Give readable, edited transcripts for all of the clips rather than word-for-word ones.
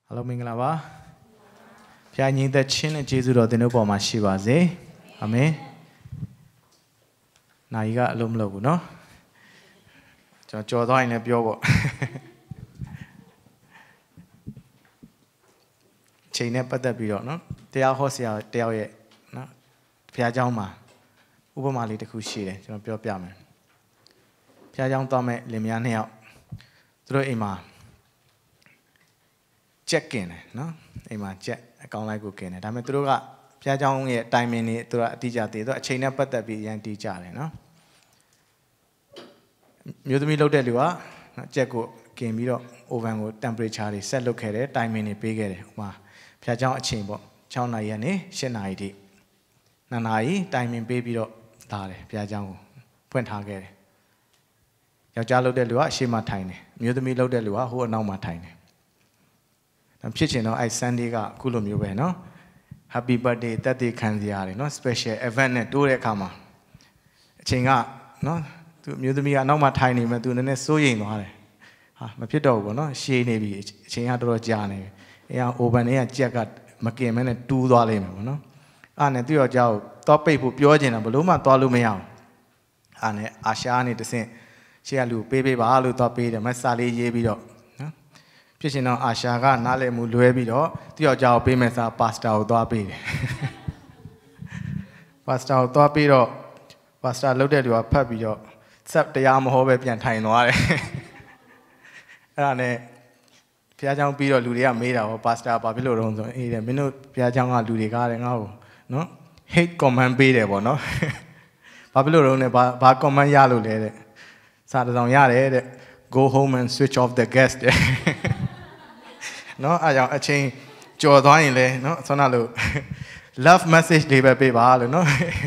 Hello, Mingalava. Piani the chin and Jesus or the Noboma Shivas, eh? Amen. Now you got Lumlo, no? Jordan and Pure. Chain up at the bureau, no? They are Hosia, they are no? Piajama. Ubamali the Kushi, Pure Piaman. Piajam Tome, Limiania. Through Ima. Check in, no? Ima check. Account like cooking. I mean, through that, Piajong time in it to a teacher, a chain up at the be and teacher, no? You to me look at you are, check came you over temperature, set look at it, time in a bigger. Piajong a chamber, China Yane, Shenai. Nanai, time in baby dare, Piajong, Point Hager. Yajalo de Lua, Shima tiny. You to me look at Lua, who are now my tiny. I'm pitching, I send you a Kulum, you know. Happy birthday, 30 Kandiari, no special event, do a kama. Chinga, no, to me, I know my tiny, but do the sewing. My pito, no, she navy, Chinga Jani, open air jacket, McCain, and $2, no. And a dear job, top people, pure gin, Baluma, Tolumea. And Ashani to say, Chialu, baby, Balu, top eight, and my Sally Yebido. Pitching on Ashaga, Nale Muluebido, the job payments are passed out Dopi. Passed out Dopido, passed out loaded your puppy, except the arm of a pian time. And a Piajang Pido Ludia made our pasta Babylon in a minute Piajanga Ludiga and out. No? Hate command beatable, no? Babylon, back on my yalu lady. Saturday on yard, go home and switch off the gas. No, I change Jordan, no, Sonalu. Love message, baby, no.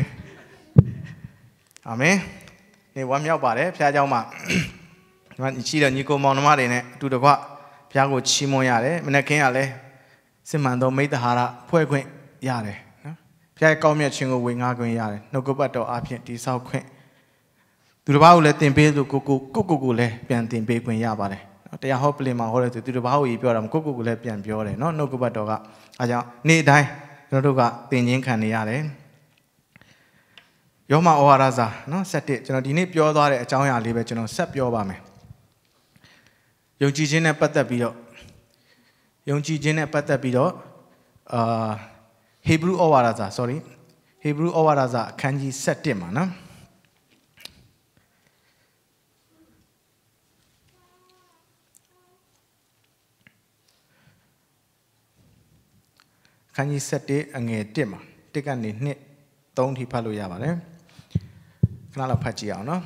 Amen. They want me about it, Piajama. When you see the Nico Monomarine to the what Piago Chimoyare, Menacale, Simando made the Hara, Pueque Yare. Pia call me a chingo wing arguing yare, no go but to appear to South Queen. To the bow let them pay to Cuckoo, Piantin Bacon Yabare. They are hopefully my holiday to the Baui Pure Cuckoo Lepian Pure, no go but dog. I need die, no doga, Pinin Caniare. Yoma Oaraza, no set it, you know, the nip your daughter, a China live, you know, sep your bame. Young Gina Patabido. Young Gina Patabido, Hebrew Oaraza, sorry. Hebrew Oaraza, Kanji Setima, no? Can you set it and get dimmer? Take a knit, don't he paluyava, eh? Canala Pachiano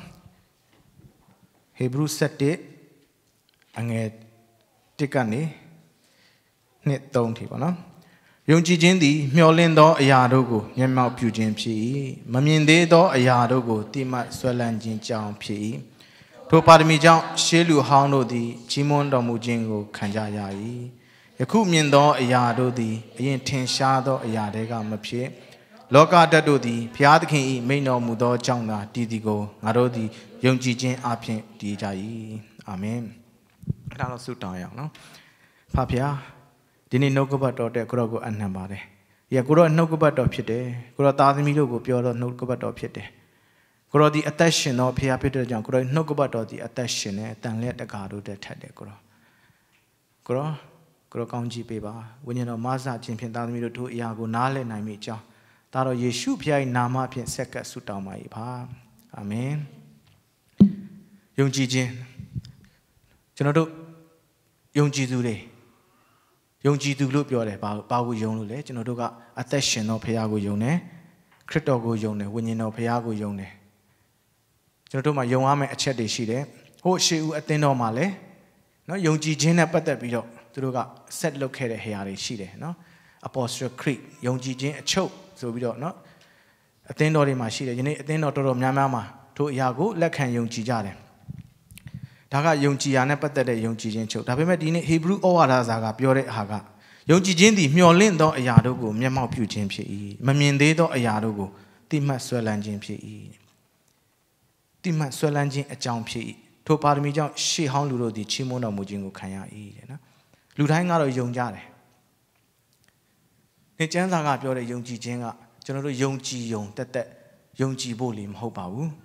Hebrew set it and get Tikani knit, don't he, no? Young Gindi, Miolindo, a yadogo, Yamau Pugin P. Maminde do a yadogo, Tima Swalanjin Chow P. To Padmijan, Shelu Hondo di Chimondo Mujingo, Kanjayai. A Kumindo, a yado di, a yin shadow, a yadega mapie. Loka dado di, Piadkin, Mano Mudo Janga, Didigo, Narodi, Young Jijin Apien, Dijai. Amen. Rano Sutaya, no? Papia, didn't know about the Grogo and Nambare. Yakuro no go but of Pite, Gurotadimigo, Pure no go but of Pite. Guro the attention of Pia Peter John, Guro no go but of the attention, and let the guard that had the Guro. Guro. County paper, when you know Maza champion Damiro to Iago Nale Namicha, Taro Yeshu Pia Nama Pian Seka Sutama Ipa. Amen. Young Gigi Genodo Young Gidule Young Gidu loop your Babu Yonule, Genodoga, attention of Piago Yone, Critogo Yone, when you know Piago Yone. Genodoma Young Ame a chat de shide, oh, she attend normale, no Young Gigina but that video. Set located here, she no Apostle Creek, Young Gigi, a choke, so we don't know. A thing or in my sheet, you need a thing or to Yamama, to Yago, like Young Gijare. Taga Young Giana, but that Young Gigi choke. Tabimedini, Hebrew or Azaga, Pure Haga. Young Gigi, Miolindo, a yadogo, Miamau Pugin P. Mamindedo, a yadogo, Tima Swalanjin P. Tima Swalanjin, a jump P. To Parmijan, she hound di Chimono Mujingo Kaya. လူတိုင်းကတော့ယုံကြတယ်နေကျမ်းစာကပြောတဲ့ယုံကြည်ခြင်းကကျွန်တော်တို့ယုံကြည်ယုံတက်ယုံကြည်ဖို့လေမဟုတ်ပါဘူး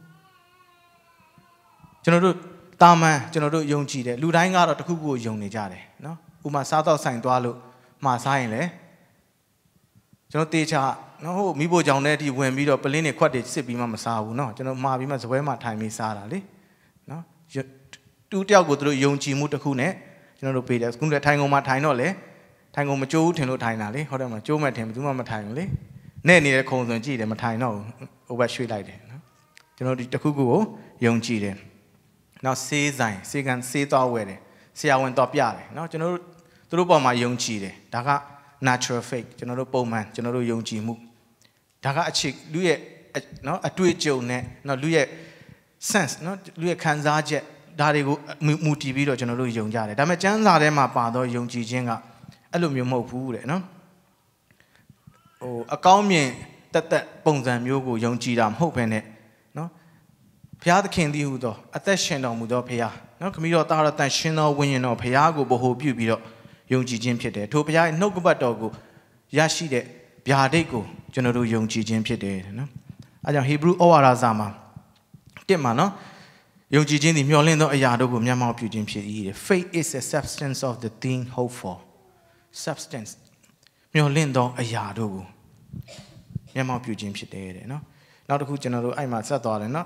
ကျွန်တော်တို့တာမန်ကျွန်တော်တို့ယုံကြည်တယ်လူတိုင်းကတော့တစ်ခုခုကိုယုံနေကြတယ်နော်ဥပမာစားတော့ဆိုင်သွားလို့မှာစားရင်လေကျွန်တော်တေချာနော်ဟိုမိဖို့ကြောင့်လည်းဒီဝင်ပြီးတော့ပလင်းတွေခွက်တွေစစ်ပြီးမှမစားဘူးနော်ကျွန်တော်မှာပြီးမှစပွဲမှာထိုင်ပြီးစားတာလေနော်တူတယောက်ကိုသူတို့ယုံကြည်မှုတစ်ခုနဲ့ကျွန်တော်တို့ပေးတယ်ခုနကထိုင်ကုန်မှာထိုင်တော့လေထိုင်ကုန်မကြိုးဘူးထင်လို့ထိုင်တာလေဟုတ်တယ်မလားကြိုးမဲ့ထင်ဘူးမှမထိုင်ဘူးလေနဲ့နေတဲ့ခုံစွန်ကြည့်တယ်မထိုင်တော့ဘူးဟိုဘက်ရွှေ့လိုက်တယ်နော်ကျွန်တော်ဒီတစ်ခုခုကိုယုံကြည်တယ်နောက်ဆေးဆိုင်ဆေးကန်ဆေးသွားဝယ်တယ်ဆရာဝန်တော့ပြတယ်နော်ကျွန်တော်တို့သူတို့ပေါ်မှာယုံကြည်တယ်ဒါက natural faith ကျွန်တော်တို့ပုံမှန်ကျွန်တော်တို့ယုံကြည်မှုဒါကအချစ်လူရဲ့နော်အတွေ့အကြုံနဲ့နော်လူရဲ့ sense နော်လူရဲ့ခံစားချက်ဒါတွေကိုမူတည်ပြီးတော့ကျွန်တော်တို့ယုံကြတယ်ဒါပေမဲ့ကျမ်းစာထဲမှာပါတော့ယုံကြည်ခြင်းကအဲ့လိုမျိုးမဟုတ်ဘူးတဲ့နော်ဟိုအကောင်းမြင်တက်ပုံစံမျိုးကိုယုံကြည်တာမဟုတ်ဘဲနဲ့နော်ဘုရားသခင်သည်ဟူသောအသက်ရှင်တော်မူသောဘုရားနော်ခမည်းတော်သားတော်တန်ရှင်တော်ဝိညာဉ်တော်ဘုရားကိုဗဟိုပြုပြီးတော့ယုံကြည်ခြင်းဖြစ်တယ်ထိုဘုရားရဲ့နှုတ်ကပတ်တော်ကိုရရှိတဲ့ဗျာဒိတ်ကိုကျွန်တော်တို့ယုံကြည်ခြင်းဖြစ်တယ်နော်အဲကြောင့်ဟေဘရုဩဝါဒစာမှာတစ်မှာနော်ယုံကြည်ခြင်းသည်မျှော်လင့်သောအရာတို့ကိုမျက်မှောက်ပြုခြင်းဖြစ်၏တဲ့ faith is a substance of the thing hoped for substance မျှော်လင့်သောအရာတို့ကိုမျက်မှောက်ပြုခြင်းဖြစ်တယ်တဲ့နော်နောက်တစ်ခုကျွန်တော်တို့အဲ့မှာဆက်သွားတယ်နော်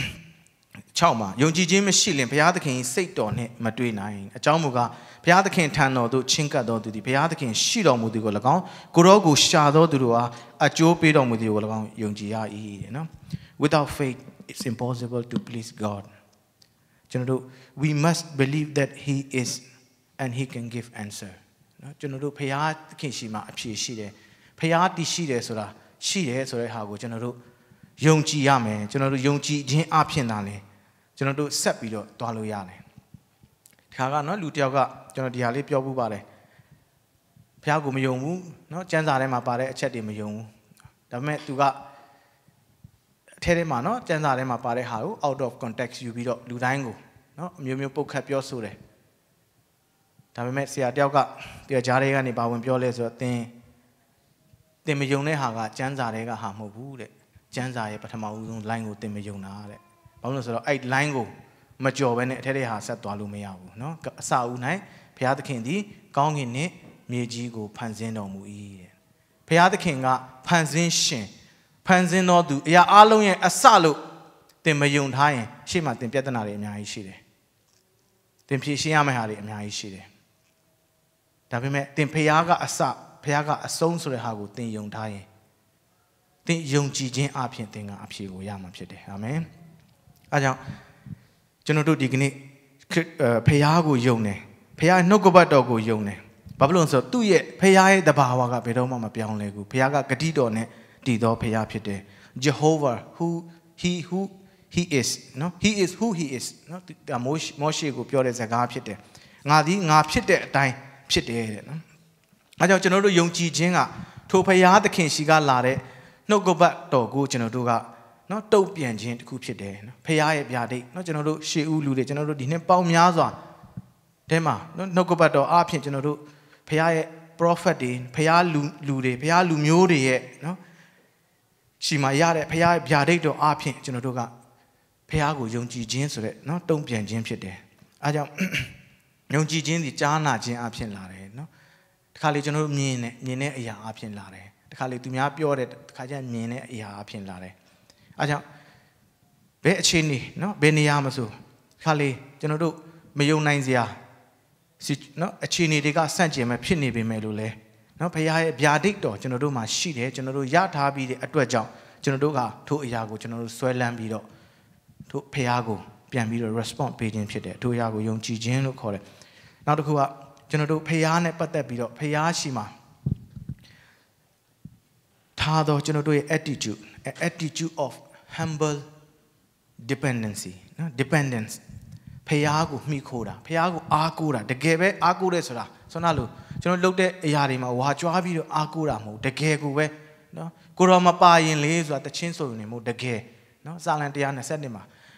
6မှာယုံကြည်ခြင်းမရှိရင်ဘုရားသခင်စိတ်တော်နဲ့မတွေ့နိုင်အကြောင်းမူကားဘုရားသခင်ထံတော်သို့ချဉ်ကပ်တော်သူသည်ဘုရားသခင်ရှိတော်မူသည်ကို၎င်းကိုရောကိုရှာတော်သူတို့အားအကျိုးပေးတော်မူသည်ကို၎င်းယုံကြည်ရ၏တဲ့နော် without faith it's impossible to please God ကျွန်တော်တို့ we must believe that he is and he can give answer နော်ကျွန်တော်တို့ဘုရားသခင်ရှိမှအဖြေရှိတယ်ဘုရားတည်ရှိတယ်ဆိုတာရှိတယ်ဆိုတဲ့ဟာကိုကျွန်တော်တို့ယုံကြည်ရမယ်ကျွန်တော်တို့ယုံကြည်ခြင်းအဖြစ်သာလေကျွန်တော်တို့ဆက်ပြီးတော့တွားလို့ရတယ်ခါကနော်လူတယောက်ကကျွန်တော်ဒီဟာလေးပြောပြပါတယ်ဘုရားကိုမယုံဘူးနော်ကျမ်းစာထဲမှာပါတဲ့အချက်တွေမယုံဘူးဒါပေမဲ့သူကအထဲထဲမှာနော်ကျမ်းစာထဲမှာပါတဲ့ဟာကို out of context ယူပြီးတော့လူတိုင်းကိုနော်အမျိုးမျိုးပုတ်ခတ်ပြောဆိုတယ်ဒါပေမဲ့ဆရာတယောက်ကတရားကြားတွေကနေပါဝင်ပြောလဲဆိုတော့သင်မယုံတဲ့ဟာကကျမ်းစာတွေကဟာမဟုတ်ဘူးတဲ့ကျမ်းစာရဲ့ပထမဦးဆုံး line ကိုသင်မယုံတာတဲ့ဘာလို့လဲဆိုတော့အဲ့ line ကိုမကြော်ဘဲနဲ့အထက်ထဲဟာဆက်သွားလို့မရဘူးเนาะအစဦး၌ဘုရားသခင်သည်ကောင်းကင်နှင့်မြေကြီးကိုဖန်ဆင်းတော်မူ၏တဲ့ဘုရားသခင်ကဖန်ဆင်းရှင်ဖန်ဆင်းတော်သူအရာအလုံးရဲ့အစလို့သင်မယုံထားရင်ရှေ့မှာသင်ပြဿနာတွေအများကြီးရှိတယ်သင်ဖြေရှင်းရမယ့်ဟာတွေအများကြီးရှိတယ်ဒါပေမဲ့သင်ဘုရားကအစဘုရားကအဆုံးဆိုတဲ့ဟာကိုသင်ယုံထားရင်သင်ယုံကြည်ခြင်းအပြင်သင်ကအဖြေကိုရမှာဖြစ်တယ်အာမင်အဲကြောင့်ကျွန်တော်တို့ဒီကနေ့ဖခင်ကိုယုံတယ်ဖခင်နှုတ်ကပတ်တော်ကိုယုံတယ်ဘာဖြစ်လို့လဲဆိုတော့သူ့ရဲ့ဖခင်ရဲ့တဘာဝကဘယ်တော့မှမပြောင်းလဲဘူးဖခင်ကဂတိတော်နဲ့တည်သောဖခင်ဖြစ်တယ် Jehovah he is နော် he is who he is နော်မောရှေကိုပြောတဲ့စကားဖြစ်တယ်ငါသည်ငါဖြစ်တဲ့အတိုင်းဖြစ်တယ်တဲ့နော်အဲကြောင့်ကျွန်တော်တို့ယုံကြည်ခြင်းကထိုဖခင်သခင်ရှိကလာတဲ့နှုတ်ကပတ်တော်ကိုကျွန်တော်တို့ကနော်တုတ်ပြန်ခြင်းတစ်ခုဖြစ်တယ်နော်ဖခင်ရဲ့ဗျာဒိတ်နော်ကျွန်တော်တို့ရှေးဦးလူတွေကျွန်တော်တို့ဒီနှစ်ပေါင်းများစွာတဲမှာနော်နှုတ်ကပတ်တော်အားဖြင့်ကျွန်တော်တို့ဖခင်ရဲ့ prophet တွေဖခင်လူတွေဖခင်လူမျိုးတွေရဲ့နော်ရှိမှရတဲ့ဖခင်ရဲ့ဗျာဒိတ်တော်အားဖြင့်ကျွန်တော်တို့ကဖခင်ကိုယုံကြည်ခြင်းဆိုတဲ့နော်တုံ့ပြန်ခြင်းဖြစ်တယ်အဲကြောင့်ယုံကြည်ခြင်းဒီကြားနာခြင်းအားဖြင့်လာတယ်နော်တခါလေကျွန်တော်တို့မြင်တဲ့အရာအားဖြင့်လာတယ်တခါလေသူများပြောတဲ့တခါကျမြင်တဲ့အရာအားဖြင့်လာတယ်အဲကြောင့်ဘယ်အခြေအနေနော်ဘယ်နေရာမှာဆိုခါလေကျွန်တော်တို့မယုံနိုင်စရာနော်အခြေအနေတွေကဆန့်ကျင်မဲ့ဖြစ်နေပေမဲ့လို့လဲနော်ဘုရားရဲ့ဗျာဒိတ်တော်ကျွန်တော်တို့မှာရှိတယ်ကျွန်တော်တို့ရထားပြီးတဲ့အတွက်ကြောင့်ကျွန်တော်တို့ကထိုအရာကိုကျွန်တော်တို့ဆွဲလန်းပြီးတော့ထိုဘုရားကိုပြန်ပြီးတော့ response ပေးခြင်းဖြစ်တယ်ထိုအရာကိုယုံကြည်ခြင်းလို့ခေါ်တယ်နောက်တစ်ခုကကျွန်တော်တို့ဘုရားနဲ့ပတ်သက်ပြီးတော့ဘုရားရှိမှာထားတော့ကျွန်တော်တို့ရဲ့ attitude of humble dependency နော် dependence ဖះကိုမှီခိုးတာဖះကိုအားကိုးတာတကယ်ပဲအားကိုးတယ်ဆိုတာဆိုတော့လို့ကျွန်တော်လုပ်တဲ့အရာတွေမှာဝါကြွားပြီးတော့အားကိုးတာမဟုတ်တကယ်ကိုပဲနော်ကိုရောမပါရင်လေဆိုတာတချင်းဆိုရင်မဟုတ်တကယ်နော်စာလံ120မှာ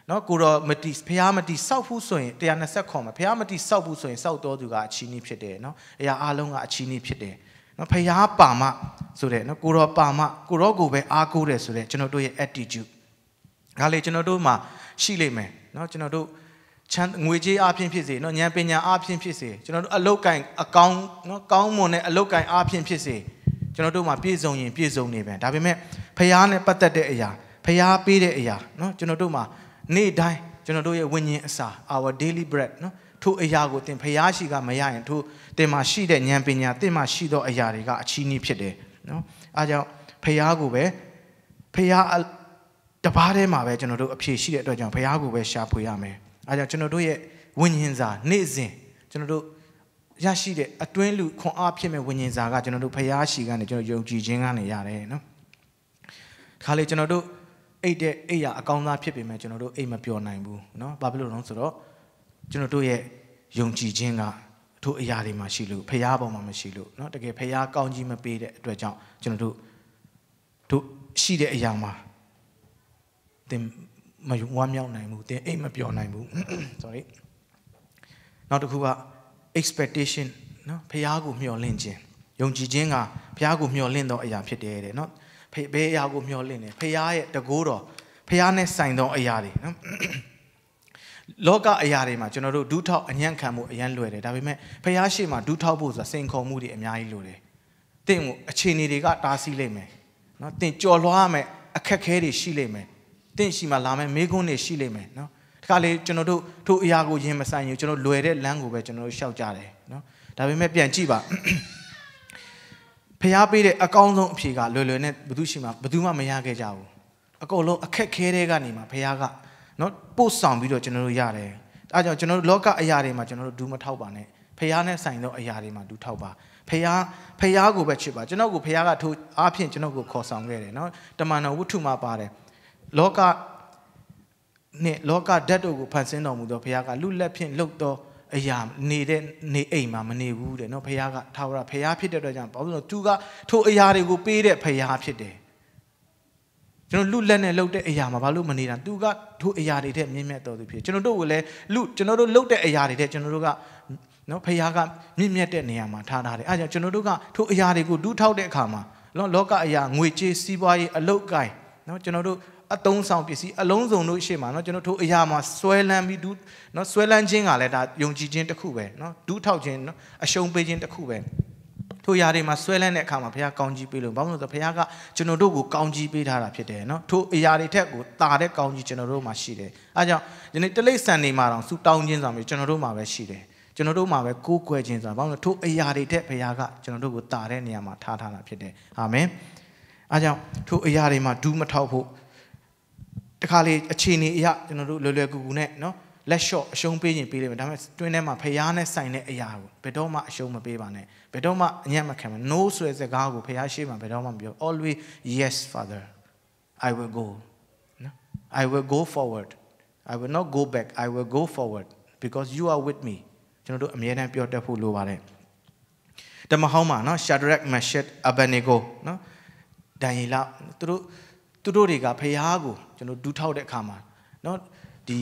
နော်ကိုတော်မတိဖျားမတိစောက်ဖို့ဆိုရင်120ခေါ်မှာဖျားမတိစောက်ဖို့ဆိုရင်စောက်တော်သူကအချီးနှီးဖြစ်တယ်နော်အရာအလုံးကအချီးနှီးဖြစ်တယ်နော်ဖျားပါမဆိုတဲ့နော်ကိုတော်ပါမကိုတော်ကိုပဲအားကိုးတယ်ဆိုတဲ့ကျွန်တော်တို့ရဲ့ attitude ဒါလေကျွန်တော်တို့မှာရှိလိမ့်မယ်နော်ကျွန်တော်တို့ချမ်းငွေကြေးအားဖြင့်ဖြစ်စေနော်ဉာဏ်ပညာအားဖြင့်ဖြစ်စေကျွန်တော်တို့အလုတ်ကင်အကောင်းနော်ကောင်းမွန်တဲ့အလုတ်ကင်အားဖြင့်ဖြစ်စေကျွန်တော်တို့မှာပြည့်စုံရင်ပြည့်စုံနေပဲဒါပေမဲ့ဖျားနဲ့ပတ်သက်တဲ့အရာဖျားပေးတဲ့အရာနော်ကျွန်တော်တို့မှာနေ့တိုင်းကျွန်တော်တို့ရဲ့ဝိညာဉ်အစာ our daily bread နော်ထိုအရာကိုသင်ဖျားရှိကမရရင်ထိုသင်မှာရှိတဲ့ဉာဏ်ပညာသင်မှာရှိသောအရာတွေကအချီးနှီးဖြစ်တယ်နော်အားကြောင့်ဖျားကိုပဲဖျားတပါးထဲမှာပဲကျွန်တော်တို့အဖြေရှိတဲ့အတွက်ကြောင့်ဖျားကိုပဲရှာဖွေရမယ်အားကြောင့်ကျွန်တော်တို့ရဲ့ဝိညာဉ်စာနေ့စဉ်ကျွန်တော်တို့ရရှိတဲ့အတွင်းလူခွန်အားဖြစ်မဲ့ဝိညာဉ်စာကကျွန်တော်တို့ဖျားရှိကနေကျွန်တော်ယုံကြည်ခြင်းကနေရတယ်နော်ခါလေကျွန်တော်တို့အိတ်တဲ့အိတ်ရအကောင်းသားဖြစ်ပေမဲ့ကျွန်တော်တို့အိတ်မပျော်နိုင်ဘူးเนาะဘာဖြစ်လို့လဲဆိုတော့ကျွန်တော်တို့ရဲ့ယုံကြည်ခြင်းကထိုအရာတွေမှာရှိလို့ဖျားပေါ်မှာမရှိလို့เนาะတကယ်ဖျားကောင်းကြီးမပေးတဲ့အတွက်ကြောင့်ကျွန်တော်တို့ရှိတဲ့အရာမှာသင်မဝမ်းမြောက်နိုင်ဘူးသင်အိတ်မပျော်နိုင်ဘူး sorry နောက်တစ်ခုက expectation เนาะဖျားကိုမျှော်လင့်ခြင်းယုံကြည်ခြင်းကဖျားကိုမျှော်လင့်သောအရာဖြစ်တယ်တဲ့เนาะဘယ်အရာကိုမျှော်လင့်လဲဖျားရဲ့တကိုးတော်ဖျားနဲ့ဆိုင်သောအရာတွေနော်လောကအရာတွေမှာကျွန်တော်တို့ဒူးထောက်အညံ့ခံမှုအရန်လွယ်တယ်ဒါပေမဲ့ဖျားရှိမှဒူးထောက်ဖို့ဆိုတာစိန်ခေါ်မှုတွေအများကြီးလိုတယ်တင့်ကိုအခြေအနေတွေကတားဆီးလိမ့်မယ်နော်တင့်ကြော်လွှားမယ်အခက်ခဲတွေရှိလိမ့်မယ်တင့်ရှိမှလာမယ်မေးခွန်းတွေရှိလိမ့်မယ်နော်ဒီကလေးကျွန်တော်တို့ထိုအရာကိုရင်မဆိုင်ရင်ကျွန်တော်လွယ်တဲ့လမ်းကိုပဲကျွန်တော်တို့ရှောက်ကြတယ်နော်ဒါပေမဲ့ပြန်ကြည့်ပါဖျားပေးတဲ့အကောင်းဆုံးအဖြေကလွယ်လွယ်နဲ့ဘယ်သူမှမရခဲ့ကြဘူးအကုန်လုံးအခက်ခဲတဲ့ကနေမှဖျားကနော်ပို့ဆောင်ပြီးတော့ကျွန်တော်တို့ရတယ်အဲဒါကြောင့်ကျွန်တော်တို့လောကအရာတွေမှာကျွန်တော်တို့ဒူးမထောက်ပါနဲ့ဖျားနဲ့ဆိုင်သောအရာတွေမှာဒူးထောက်ပါဖျားကိုပဲချစ်ပါကျွန်တော်ကိုဖျားကထိုအားဖြင့်ကျွန်တော်ကိုခေါ်ဆောင်ခဲ့တယ်နော်တမန်တော်ဝတ္ထုမှာပါတယ်လောကဓာတ်တို့ကိုဖန်ဆင်းတော်မူသောဖျားကလူလက်ဖြင့်လှုပ်သောအရာနေတဲ့နေအိမ်မှာမနေဘူးတဲ့နော်ဖျားကထာဝရဖျားဖြစ်တဲ့အတွက်ကြောင့်ဘာလို့လဲသူကထိုအရာတွေကိုပေးတဲ့ဖျားဖြစ်တယ်ကျွန်တော်လူလက်နဲ့လှုပ်တဲ့အရာမှာဘာလို့မနေတာသူကထိုအရာတွေတဲ့မြင့်မြတ်တော်သူဖြစ်ကျွန်တော်တို့ကိုလည်းကျွန်တော်တို့လှုပ်တဲ့အရာတွေတဲ့ကျွန်တော်တို့ကနော်ဖျားကမြင့်မြတ်တဲ့နေရာမှာထားတယ်အဲဒါကြောင့်ကျွန်တော်တို့ကထိုအရာတွေကိုဒူးထောက်တဲ့အခါမှာလောကအရာငွေကြေးစီးပွားရေးအလုပ်ကိုင်းနော်ကျွန်တော်တို့အသုံးဆောင်ပစ္စည်းအလုံးစုံတို့ရှေ့မှာเนาะကျွန်တော်တို့အရာမှာဆွဲလန်းပြီးเนาะဆွဲလန်းခြင်းကလည်းဒါယုံကြည်ခြင်းတစ်ခုပဲเนาะဒူးထောက်ခြင်းเนาะအရှုံးပေးခြင်းတစ်ခုပဲထိုအရာတွေမှာဆွဲလန်းတဲ့အခါမှာဘုရားကောင်းကြီးပေးလို့ဘာလို့လဲဆိုတော့ဘုရားကကျွန်တော်တို့ကိုကောင်းကြီးပေးထားတာဖြစ်တယ်เนาะထိုအရာတွေထက်ကိုတာတဲ့ကောင်းကြီးကျွန်တော်တို့မှာရှိတယ်အဲကြောင့်ဒီနေ့တိရစ္ဆာန်တွေမှာတောင်ဆူတောင်းခြင်းဆိုတာမျိုးကျွန်တော်တို့မှာပဲရှိတယ်ကျွန်တော်တို့မှာပဲကိုးကွယ်ခြင်းဆိုတာဘာလို့လဲထိုအရာတွေထက်ဘုရားကကျွန်တော်တို့ကိုတာတဲ့နေရာမှာထားတာဖြစ်တယ်အာမင်အဲကြောင့်ထိုအရာတွေမှာဒူးမထောက်ဖို့တခါလေအခြေအနေအရကျွန်တော်တို့လွယ်လွယ်ကူကူနဲ့เนาะလက်လျှော့အရှုံးပေးရင်ပေးလိမ့်မယ်ဒါပေမဲ့တွင်းထဲမှာဖျားနဲ့ဆိုင်တဲ့အရာကိုဘယ်တော့မှအရှုံးမပေးပါနဲ့ဘယ်တော့မှအညံ့မခံပါ no ဆိုတဲ့စကားကိုဖျားရှိမှဘယ်တော့မှမပြော always yes father I will go no I will go forward I will not go back I will go forward because you are with me ကျွန်တော်တို့အမြဲတမ်းပြောတတ်ဖို့လိုပါတယ်တမဟောင်းမှာเนาะ Shadrach Meshach Abednego เนาะဒံယေလသူတို့တွေကဖျားကိုကျွန်တော်ဒူးထောက်တဲ့အခါမှာเนาะဒီ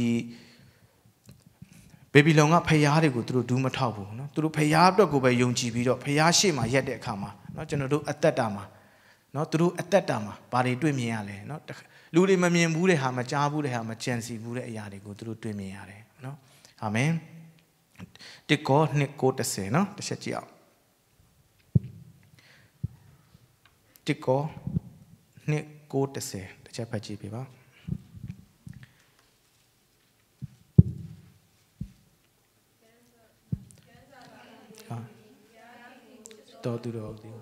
ဘေဘီလုံကဖျားတွေကိုသူတို့ဒူးမထောက်ဘူးเนาะသူတို့ဖျားအတွက်ကိုပဲယုံကြည်ပြီးတော့ဖျားရှေ့မှာရက်တဲ့အခါမှာเนาะကျွန်တော်တို့အသက်တာမှာเนาะသူတို့အသက်တာမှာဘာတွေတွေ့မြင်ရလဲเนาะလူတွေမမြင်ဘူးတဲ့ဟာမကြားဘူးတဲ့ဟာမကြံစီဘူးတဲ့အရာတွေကိုသူတို့တွေ့မြင်ရတယ်เนาะအာမင်တစ်ကောနှစ်ကို30เนาะတစ်ချက်ကြည့်အောင်တစ်ကောနှစ်ကို30တစ်ချက်ဖတ်ကြည့်ပြပါတော်သူတော်ဒီ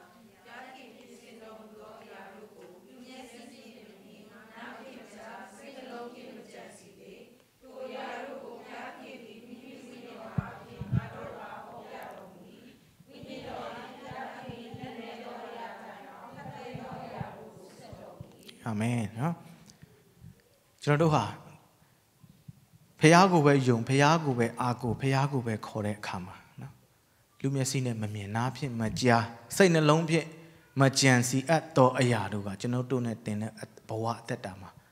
အာမင်နော်ကျွန်တော်တို့ဟာဖျားကိုပဲယုံဖျားကိုပဲအားကိုဖျားကိုပဲခေါ်တဲ့အခါမှာနော်လူမျက်စိနဲ့မမြင်နားဖြင့်မကြားစိတ်နှလုံးဖြင့်မကြံစီအပ်သောအရာတို့ကကျွန်တော်တို့နဲ့တင်တဲ့ဘဝအသက်တာမှာ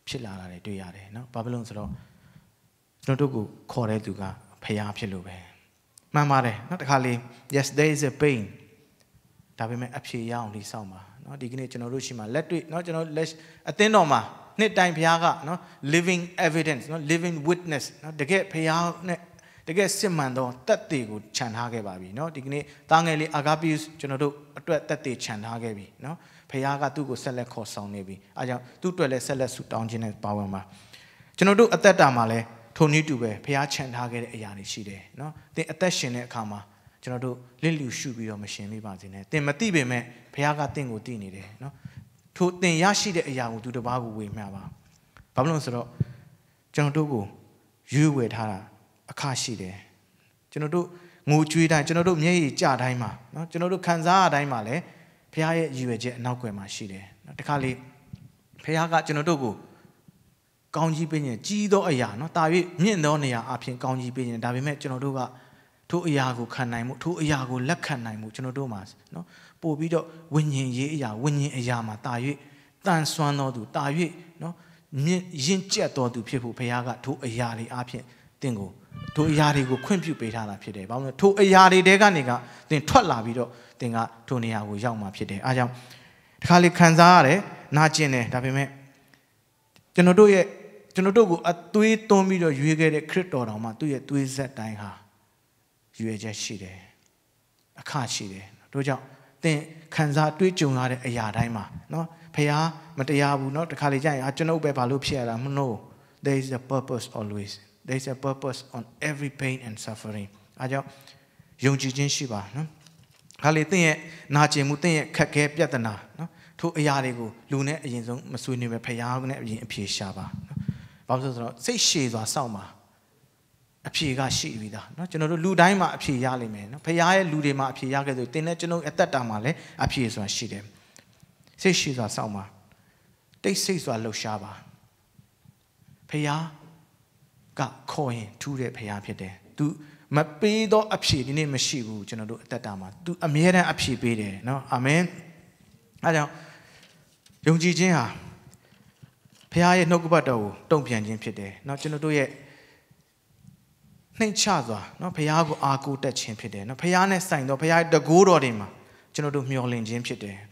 ဖြစ်လာတာတွေတွေ့ရတယ်နော်ဘာဖြစ်လို့ဆိုတော့ကျွန်တော်တို့ကိုခေါ်တဲ့သူကဖခင်ဖြစ်လို့ပဲမှန်ပါတယ်နော်တခါလေ yes there is a pain ဒါပေမဲ့အဖြေရအောင်လေးစောင့်ပါနော်ဒီကနေ့ကျွန်တော်တို့ရှိမှလက်တွေ့နော်ကျွန်တော်လက်အသင်းတော်မှာနှစ်တိုင်းဖခင်ကနော် living evidence နော် living witness နော်တကယ်ဖခင်နဲ့တကယ်စစ်မှန်သောတက်တွေကိုခြံထားခဲ့ပါပြီနော်ဒီကနေ့တာငယ်လေးအာဂါပိယုစ်ကျွန်တော်တို့အတွက်တက်တွေခြံထားခဲ့ပြီနော်ဖခင်ကသူ့ကိုဆက်လက်ခေါ်ဆောင်နေပြီအဲကြောင့်သူ့အတွက်လည်းဆက်လက်ဆုတောင်းခြင်းနဲ့ပါဝင်ပါကျွန်တော်တို့အသက်တာမှာလည်းထိုနည်းတူပဲဖခင်ခြံထားခဲ့တဲ့အရာတွေရှိတယ်နော်သင်အသက်ရှင်တဲ့အခါမှာကျွန်တော်တို့လစ်လျူရှုပြီးတော့မရှင်မိပါစေနဲ့သင်မသိပေမဲ့ဖခင်ကသင်ကိုသိနေတယ်နော်ထိုသင်ရရှိတဲ့အရာကိုသူတစ်ပါးကိုဝေမျှပါဘာလို့လဲဆိုတော့ကျွန်တော်တို့ကိုရွေးဝယ်ထားတာအခရှိတယ်ကျွန်တော်တို့ငိုကြွေးတိုင်းကျွန်တော်တို့မျက်ရည်ကျတိုင်းမှာနော်ကျွန်တော်တို့ခံစားရတိုင်းမှာလည်းဖခင်ရဲ့ရည်ရွယ်ချက်အနောက်ွယ်မှာရှိတယ်နော်တခါလေဖခင်ကကျွန်တော်တို့ကိုကောင်းကြီးပေးခြင်းကြီးသောအရာနော်တာ၍မြင့်သောနေရာအပြင်ကောင်းကြီးပေးခြင်းဒါပေမဲ့ကျွန်တော်တို့ကထိုအရာကိုခံနိုင်မှုထိုအရာကိုလက်ခံနိုင်မှုကျွန်တော်တို့မှာနော်ပို့ပြီးတော့ဝိညာဉ်ရေးအရာဝိညာဉ်အရာမှာတာ၍တန်ဆွမ်းသောသူတာ၍နော်မြင့်ရင်ကျက်တော်သူဖြစ်ဖို့ဖခင်ကထိုအရာတွေအပြင်တင်ကိုထိုအရာတွေကိုခွင့်ပြုပေးထားတာဖြစ်တယ်ဘာလို့လဲထိုအရာတွေတဲကနေကသင်ထွက်လာပြီးတော့သင်ကထိုနေရာကိုရောက်မှာဖြစ်တယ်အားကြောင့်ဒီခါလေးခံစားရတယ်နာကျင်တယ်ဒါပေမဲ့ကျွန်တော်တို့ကိုအသွေးသွန်းပြီးတော့ရွေးခဲ့တဲ့ခရစ်တော်တော်မှာသူ့ရဲ့သွေးဆက်တိုင်းဟာရွေးချက်ရှိတယ်အခရှိတယ်တို့ကြောင့်သင်ခံစားတွေးကြုံရတဲ့အရာတိုင်းမှာနော်ဖခင်မတရားဘူးနော်ဒီခါလေးကြာရင်ကျွန်ုပ်ပဲဘာလို့ဖြစ်ရတာမလို့ there is a purpose always there is a purpose on every pain and suffering အားကြောင့်ယုံကြည်ခြင်းရှိပါနော်ခါလေသင်ရဲ့နာကျင်မှုသင်ရဲ့ခက်ခဲပြဿနာနော်ထိုအရာတွေကိုလူနဲ့အရင်ဆုံးမဆွေးနွေးပဲဖခင်နဲ့အရင်အဖြေရှာပါနော်ဘာလို့ဆိုတော့စိတ်ရှည်စွာစောင့်ပါအဖြေကရှိပြီသားเนาะကျွန်တော်တို့လူတိုင်းမှာအဖြေရလိမ့်မယ်เนาะဖခင်ရဲ့လူတွေမှာအဖြေရခဲ့ဆိုသင်နဲ့ကျွန်တော်အသက်တာမှာလည်းအဖြေဆိုတာရှိတယ်စိတ်ရှည်စွာစောင့်ပါတိတ်ဆိတ်စွာလှုပ်ရှားပါဖခင်ကခေါ်ရင်ထူးတဲ့ဖခင်ဖြစ်တယ်သူမပေးတော့အဖြေဒီနေ့မရှိဘူးကျွန်တော်တို့အသက်တာမှာသူအမြဲတမ်းအဖြေပေးတယ်เนาะအာမင်အဲကြောင့်ယုံကြည်ခြင်းဟာဖခင်ရဲ့နှုတ်ကပတ်တော်ကိုတုံ့ပြန်ခြင်းဖြစ်တယ်เนาะကျွန်တော်တို့ရဲ့နှိမ့်ချစွာเนาะဖခင်ကိုအားကိုးတတ်ခြင်းဖြစ်တယ်เนาะဖခင်နဲ့ဆိုင်တော့ဖခင်ရဲ့တကိုးတော်တွေမှာကျွန်တော်တို့မျှော်လင့်ခြင်းဖြစ်တယ်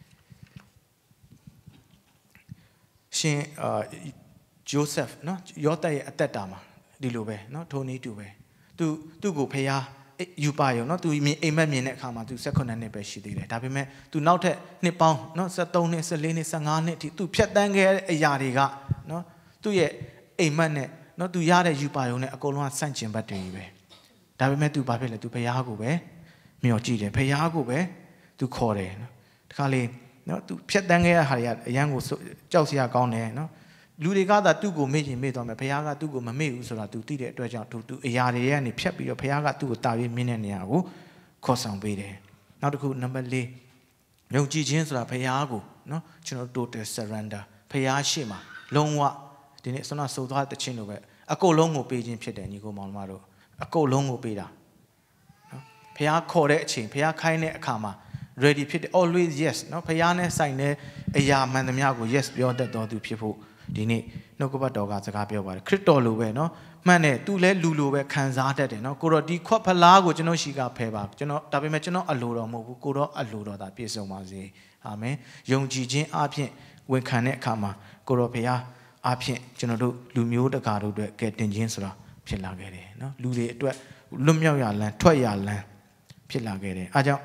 ရှင်ဂျိုးဆက်เนาะယောသရဲ့အသက်တာမှာဒီလိုပဲเนาะထိုနည်းတူပဲသူ့ကိုဖခင်ယူပါရောเนาะသူအိမ်မက်မြင်တဲ့အခါမှာသူ18နှစ်ပဲရှိသေးတယ်ဒါပေမဲ့သူနောက်ထပ်နှစ်ပေါင်းเนาะ73နှစ်14နှစ်15နှစ်အထိသူဖြတ်တန်းခဲ့တဲ့အရာတွေကเนาะသူ့ရဲ့အိမ်မက်နဲ့နော်သူရတဲ့ယူပါယုံနဲ့အကုန်လုံးကဆန့်ကျင်ဘက်တွေပဲဒါပေမဲ့ तू ဘာဖြစ်လဲ तू ဘုရားကိုပဲမျှော်ကြည့်တယ်ဘုရားကိုပဲ तू ခေါ်တယ်နော်တခါလေနော် तू ဖြတ်တန်းခဲ့ရတဲ့ဟာတွေကအရန်ကိုကြောက်စရာကောင်းတယ်နော်လူတွေကသာသူ့ကိုမေ့ရင်မေ့သွားမယ်ဘုရားကသူ့ကိုမမေ့ဘူးဆိုတာ तू သိတဲ့အတွက်ကြောင့် तू အရာတွေကနေဖြတ်ပြီးတော့ဘုရားကသူ့ကိုတာပြီးမြင်တဲ့နေရာကိုခေါ်ဆောင်ပေးတယ်နောက်တစ်ခုနံပါတ်4ယုံကြည်ခြင်းဆိုတာဘုရားကိုနော်ကျွန်တော် total surrender ဘုရားရှေ့မှာလုံးဝဒီနေ့ဆွမ်းဆိုသွားတဲ့ချင်းလိုပဲအကုန်လုံးကိုပေးခြင်းဖြစ်တယ်ညီကိုမောင်မတို့အကုန်လုံးကိုပေးတာနော်ဖះခေါ်တဲ့အချိန်ဖះခိုင်းတဲ့အခါမှာ ready ဖြစ်တယ် always yes နော်ဖះနဲ့ဆိုင်တဲ့အရာမှန်သမျှကို yes ပြောတတ်တော်သူဖြစ်ဖို့ဒီနေ့နှုတ်ကပတ်တော်ကစကားပြောပါတယ်ခရစ်တော်လိုပဲနော်မှန်တယ်သူလဲလူလိုပဲခံစားတတ်တယ်နော်ကိုတော့ဒီခွက်ဖလားကိုကျွန်တော်ရှိကဖယ်ပါကျွန်တော်ဒါပေမဲ့ကျွန်တော်အလိုတော်မဟုတ်ဘူးကိုတော့အလိုတော်သာပြည့်စုံပါစေအာမင်ယုံကြည်ခြင်းအပြင်ဝန်ခံတဲ့အခါမှာကိုတော့ဖះအဖြစ်ကျွန်တော်တို့လူမျိုးတကာတို့အတွက်ကဲတင်ခြင်းဆိုတာဖြစ်လာခဲ့တယ်နော်လူတွေအတွက်လွတ်မြောက်ရလမ်းထွက်ရလမ်းဖြစ်လာခဲ့တယ်အားကြောင့်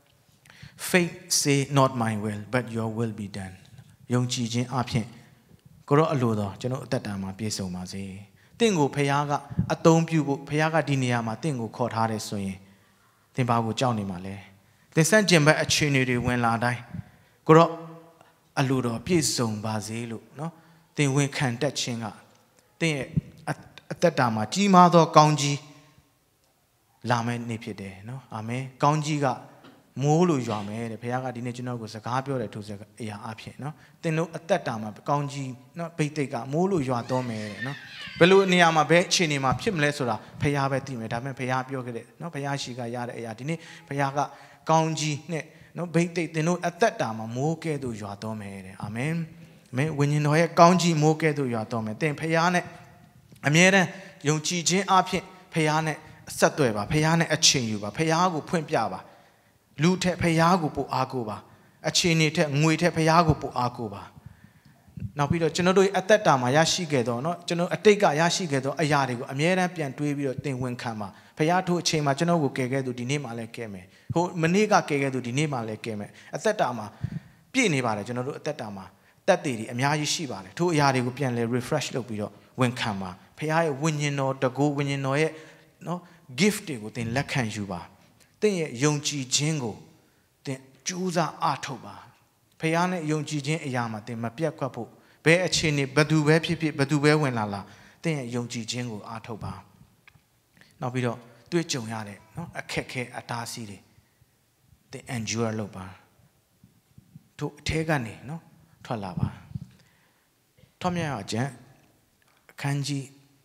faith say not my will but your will be done ယုံကြည်ခြင်းအဖြစ်ကိုရောအလိုတော်ကျွန်တော်အသက်တာမှာပြည့်စုံပါစေတင့်ကိုဖခင်ကအသုံးပြုဖို့ဖခင်ကဒီနေရာမှာတင့်ကိုခေါ်ထားတယ်ဆိုရင်သင်ဘာကိုကြောက်နေမှာလဲသင်စန့်ကျင်ဘက်အခြေအနေတွေဝင်လာတိုင်းကိုရောအလိုတော်ပြည့်စုံပါစေလို့နော်သင်ဝင်ခံတတ်ခြင်းကသင်ရဲ့အသက်တာမှာကြီးမားသောကောင်းကြီးလာမယ့်နေ့ဖြစ်တယ်နော်အာမင်ကောင်းကြီးကမိုးလိုရွာမယ်တဲ့ဘုရားကဒီနေ့ကျွန်တော်ကိုစကားပြောတယ်ထိုစအရာအဖြစ်နော်သင်တို့အသက်တာမှာကောင်းကြီးနော်ဘိတ်တိတ်ကမိုးလိုရွာတော့မယ်တဲ့နော်ဘယ်လိုနေရာမှာဘယ်အခြေအနေမှာဖြစ်မလဲဆိုတာဘုရားပဲသိမယ်ဒါပေမဲ့ဘုရားပြောခဲ့တဲ့နော်ဘုရားရှိကရတဲ့အရာဒီနေ့ဘုရားကကောင်းကြီးနဲ့နော်ဘိတ်တိတ်သင်တို့အသက်တာမှာမိုးကဲ့သို့ရွာတော့မယ်တဲ့အာမင်မင်းဝိညာဉ်တော်ရဲ့ကောင်းကြီးမိုးကဲ့သို့ရွာတော်မယ်သင်ဖခင်နဲ့အမြဲတမ်းယုံကြည်ခြင်းအဖြစ်ဖခင်နဲ့ဆက်သွယ်ပါဖခင်နဲ့အချိန်ယူပါဖခင်ကိုဖွင့်ပြပါလူထက်ဖခင်ကိုပို့အားကိုပါအချိန်နေထက်ငွေထက်ဖခင်ကိုပို့အားကိုပါနောက်ပြီးတော့ကျွန်တော်တို့အသက်တာမှာရရှိခဲ့တော့เนาะကျွန်တော်အတိတ်ကရရှိခဲ့တော့အရာတွေကိုအမြဲတမ်းပြန်တွေးပြီးတော့သင်ဝင်ခံပါဖခင်တို့အချိန်မှာကျွန်တော်ကိုကယ်ခဲ့သူဒီနေ့မှလည်းကယ်မယ်ဟိုမနေ့ကကယ်ခဲ့သူဒီနေ့မှလည်းကယ်မယ်အသက်တာမှာပြည့်နေပါတယ်ကျွန်တော်တို့အသက်တာမှာတက်တည်တွေအများကြီးရှိပါတယ်ထို့အရာတွေကိုပြန်လဲ refresh လုပ်ပြီးတော့ဝန်ခံပါဖခင်ရဲ့ဝိညာဉ်တော်တကူဝိညာဉ်တော်ရဲ့เนาะ gift တွေကိုသင်လက်ခံယူပါသင်ရဲ့ယုံကြည်ခြင်းကိုသင်ကြိုးစားအားထုတ်ပါဖခင်နဲ့ယုံကြည်ခြင်းအရာမှာသင်မပြတ်ကွက်ဖို့ဘယ်အခြေအနေဘယ်သူပဲဖြစ်ဖြစ်ဘယ်သူပဲဝင်လာသင်ရဲ့ယုံကြည်ခြင်းကိုအားထုတ်ပါနောက်ပြီးတော့တွေ့ကြုံရတဲ့เนาะအခက်ခဲအတားအဆီးတွေသင် endure လုပ်ပါထို့အထဲကနေเนาะထွက်လာပါထောက်မြတ်ရခြင်းအခန်းကြီး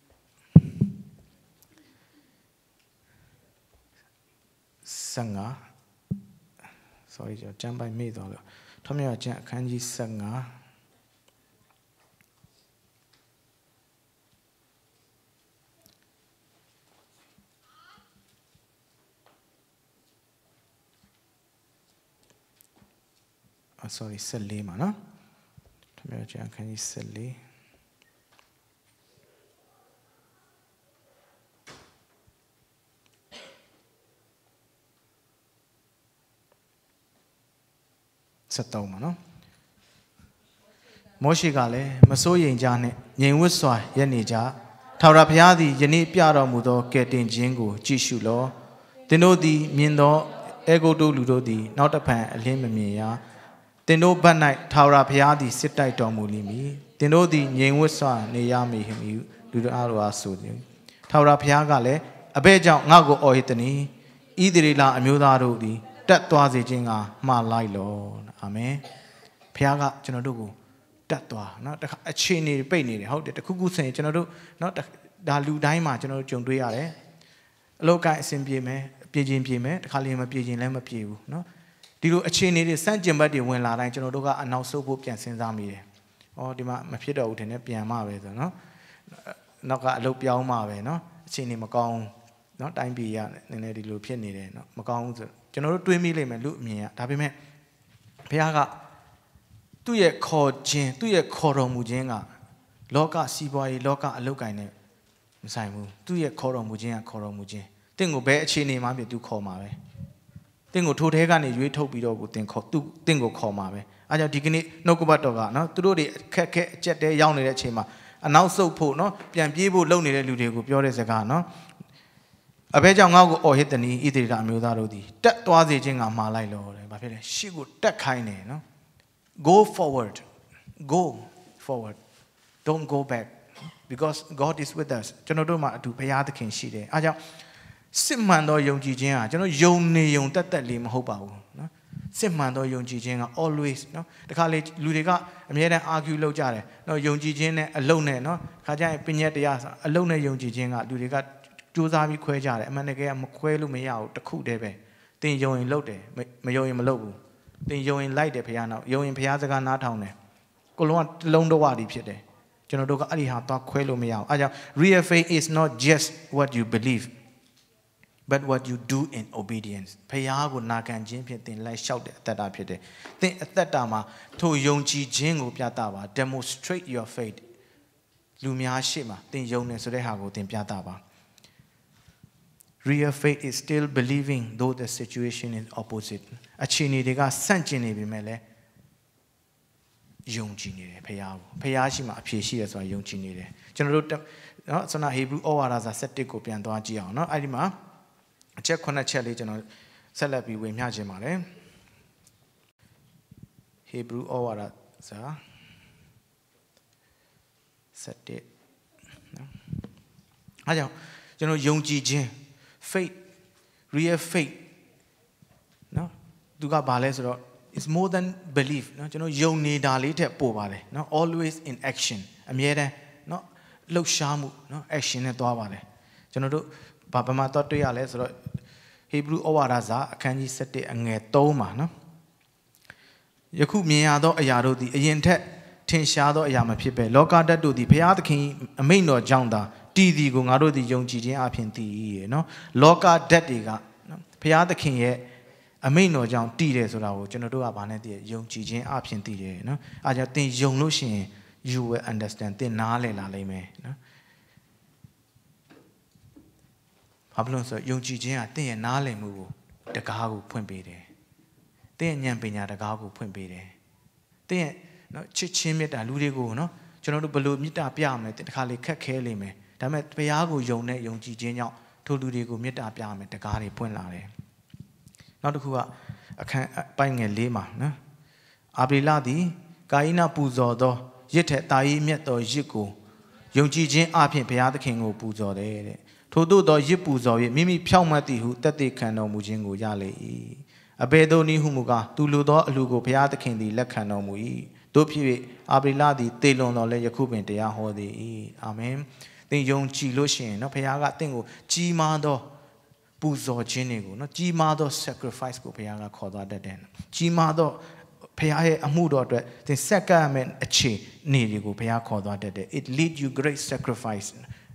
15 sorry ကျွန်တော်ကြမ်းပိုင်မေ့သွားလို့ထောက်မြတ်ရခြင်းအခန်းကြီး15sorry 14မှာနော်ထမြောက်ခြင်းအခန်းကြီး1473မှာနော်မောရှေကလည်းမစိုးရိမ်ကြနဲ့ငြိမ်ဝတ်စွာရက်နေကြထာဝရဘုရားသည်ယနေ့ပြတော်မူသောကယ်တင်ခြင်းကိုကြည့်ရှုလောသင်တို့သည်မြင်သောအေဂုတ်တုလူတို့သည်နောက်တစ်ဖန်အလင်းမမြင်ရသင်တို့ဘက်၌ထာဝရဘုရားသည်စစ်တိုက်တော်မူလိမ့်မည်သင်တို့သည်ငြိမ်ဝတ်စွာနေရမည်ဟုလူတို့အားလို့ဆိုသည်ထာဝရဘုရားကလည်းအဘဲကြောင့်ငါ့ကိုအော်ဟစ်သည်ဣသရေလအမျိုးသားတို့သည်တက်သွားစေခြင်းကမှားလိုက်လောအာမင်ဘုရားကကျွန်တော်တို့ကိုတက်သွားเนาะအခြေအနေပိတ်နေတယ်ဟုတ်တယ်တခုခုဆိုရင်ကျွန်တော်တို့เนาะဒါလူတိုင်းမှာကျွန်တော်တို့ကြုံတွေ့ရတယ်အလောကအစဉ်ပြေမယ်ပြေခြင်းပြေမယ်တခါလေမပြေခြင်းလည်းမပြေဘူးเนาะဒီလိုအခြေအနေတွေစန့်ကျင်ဘက်တွေဝင်လာတိုင်းကျွန်တော်တို့ကအနောက်ဆုတ်ဖို့ပြန်စဉ်းစားမိတယ်။အော်ဒီမှာမဖြစ်တော့ဘူးထင်တယ်ပြန်မှပဲဆိုနော်။နောက်ကအလုပ်ပြောင်းမှပဲနော်။အခြေအနေမကောင်းနော်တိုင်းပြည်ကနည်းနည်းဒီလိုဖြစ်နေတယ်နော်မကောင်းဘူးဆိုကျွန်တော်တို့တွေးမိလိမ့်မယ်လူအမြင်ကဒါပေမဲ့ဘုရားကသူ့ရဲ့ခေါ်ခြင်းသူ့ရဲ့ခေါ်တော်မူခြင်းကလောကစီးပွားရေးလောကအလုပ်ကိုင်နဲ့မဆိုင်ဘူး။သူ့ရဲ့ခေါ်တော်မူခြင်းကခေါ်တော်မူခြင်းတင့်ကိုဘယ်အခြေအနေမှပြသူခေါ်မှာပဲ။တင့်ကိုထိုထဲကနေရွေးထုတ်ပြီးတော့ကိုတင်ခေါ်သူတင့်ကိုခေါ်မှာပဲအဲကြောင့်ဒီကနေ့နှုတ်ကပတ်တော်ကနော်သူတို့တွေအခက်ခဲအကျက်တဲရောက်နေတဲ့အချိန်မှာအနောက်ဆုတ်ဖို့နော်ပြန်ပြေးဖို့လုပ်နေတဲ့လူတွေကိုပြောတဲ့စကားနော်အဘဲကြောင့်ငါ့ကိုအော်ဟစ်တနီဣသရေလအမျိုးသားတို့သည်တက်သွားစေခြင်းကမှားလိုက်လို့တဲ့ဘာဖြစ်လဲရှေ့ကိုတက်ခိုင်းတယ်နော် go forward don't go back because God is with us ကျွန်တော်တို့မှာအတူဘုရားသခင်ရှိတယ်အဲကြောင့်စစ်မှန်သောယုံကြည်ခြင်းဟာကျွန်တော်ယုံနေယုံတက်တက်လေးမဟုတ်ပါဘူးနော်စစ်မှန်သောယုံကြည်ခြင်းက always နော်တခါလေလူတွေကအမြဲတမ်း argue လုပ်ကြတယ်နော်ယုံကြည်ခြင်းနဲ့အလုံးနဲ့နော်ခါကျရင်ပညာတရားအလုံးနဲ့ယုံကြည်ခြင်းကလူတွေကစူးစမ်းပြီးခွဲကြတယ်အမှန်တကယ်မခွဲလို့မရဘူးတစ်ခုတည်းပဲသင်ယုံရင်လုပ်တယ်မယုံရင်မလုပ်ဘူးသင်ယုံရင်လိုက်တယ်ဘုရားနောက်ယုံရင်ဘုရားစကားနားထောင်တယ်ကိုလုံးကတလုံးတဝတီဖြစ်တယ်ကျွန်တော်တို့ကအဲ့ဒီဟာသွားခွဲလို့မရအောင်အဲကြောင့် real faith is not just what you believe but what you do in obedience ဘုရားကိုနာခံခြင်းဖြင့်သင်လိုက်လျှောက်တဲ့အသက်တာဖြစ်တယ်သင်အသက်တာမှာထိုယုံကြည်ခြင်းကိုပြသပါ demonstrate your faith လူများရှေ့မှာသင်ယုံနေဆိုတဲ့ဟာကိုသင်ပြသပါ real faith is still believing though the situation is opposite အခြေအနေတွေကဆန့်ကျင်နေပြီမဲ့လည်းယုံကြည်နေတယ်ဘုရားကိုဘုရားရှိမှအဖြေရှိရဆိုတာယုံကြည်နေတယ်ကျွန်တော်တို့နော်ဆန္ဒဟေဘရုဩဝါဒစာ7ကိုပြန်သွားကြည့်အောင်နော်အဲ့ဒီမှာအချက်9ချက်လေးကျွန်တော်ဆက်လက်ပြီးဝေမျှခြင်းပါတယ်ဟေဘရုဩဝါဒစာ7နော်အားကြောင့်ကျွန်တော်ယုံကြည်ခြင်း faith real faith နော်သူကဘာလဲဆိုတော့ it's more than belief နော်ကျွန်တော်ယုံနေတာလေးထက်ပိုပါတယ်နော် always in action အမြဲတမ်းနော်လှုပ်ရှားမှုနော် action နဲ့သွားပါတယ်ကျွန်တော်တို့ဘာမှတော့တွေ့ရလဲဆိုတော့ဟေဘရုဩဝါဒစာအခန်းကြီး7အငယ်3မှာနော်ယခုမြင်ရသောအရာတို့သည်အရင်ထက်ထထင်ရှားသောအရာမဖြစ်ပဲလောကဓာတ်တို့သည်ဘုရားသခင်အမိန့်တော်ကြောင့်သာတည်သည်ကိုငါတို့သည်ယုံကြည်ခြင်းအပြင်တည်၏နော်လောကဓာတ်တွေကနော်ဘုရားသခင်ရဲ့အမိန့်တော်ကြောင့်တည်တယ်ဆိုတာကိုကျွန်တော်တို့ကဘာနဲ့တည်ယုံကြည်ခြင်းအပြင်တည်တယ်နော်အားကြောင့်သင်ယုံလို့ရှိရင် you will understand သင်နားလည်လာလိမ့်မယ်နော်ဘာဖြစ်လို့ဆိုယုံကြည်ခြင်းကသင်ရဲ့နားလည်မှုကိုတကားကိုဖွင့်ပေးတယ်သင်ရဲ့ဉာဏ်ပညာတကားကိုဖွင့်ပေးတယ်သင်ရဲ့နော်ချစ်ချင်းမေတ္တာလူတွေကိုနော်ကျွန်တော်တို့ဘယ်လိုမေတ္တာပြမယ်တခါလေခက်ခဲလိမ့်မယ်ဒါပေမဲ့ဘုရားကိုယုံတဲ့ယုံကြည်ခြင်းကြောင့်ထိုလူတွေကိုမေတ္တာပြမယ်တကားတွေပွင့်လာတယ်နောက်တစ်ခုကအခန်းပိုင်းငယ်၄မှာနော်အာဗြေလသည်ကာယိနပူဇော်သောရစ်ထက်တာ၏မြတ်သောရစ်ကိုယုံကြည်ခြင်းအပြင်ဘုရားသခင်ကိုပူဇော်တယ်တဲ့ထို့သောရစ်ပူဇော်၍မိမိဖြောင့်မတ်သည်ဟုတသက်သေခံတော်မူခြင်းကိုရလေ၏အဘယ်သို့နည်းဟုမူကားသူလိုသောအလူကိုဘုရားသခင်သည်လက်ခံတော်မူ၏တို့ဖြစ်၍အာဗြေလသည်တေလွန်တော်လဲယခုပင်တရားဟောသည်အာမင်သင်ယုံကြည်လို့ရှိရင်နော်ဘုရားကသင်ကိုကြီးမားသောပူဇော်ခြင်းတွေကိုနော်ကြီးမားသော sacrifice ကိုဘုရားကခေါ်သွားတတ်တယ်ကြီးမားသောဘုရားရဲ့အမှုတော်အတွက်သင်ဆက်ကပ်မဲ့အခြေအနေတွေကိုဘုရားခေါ်သွားတတ်တယ် it lead you great sacrifice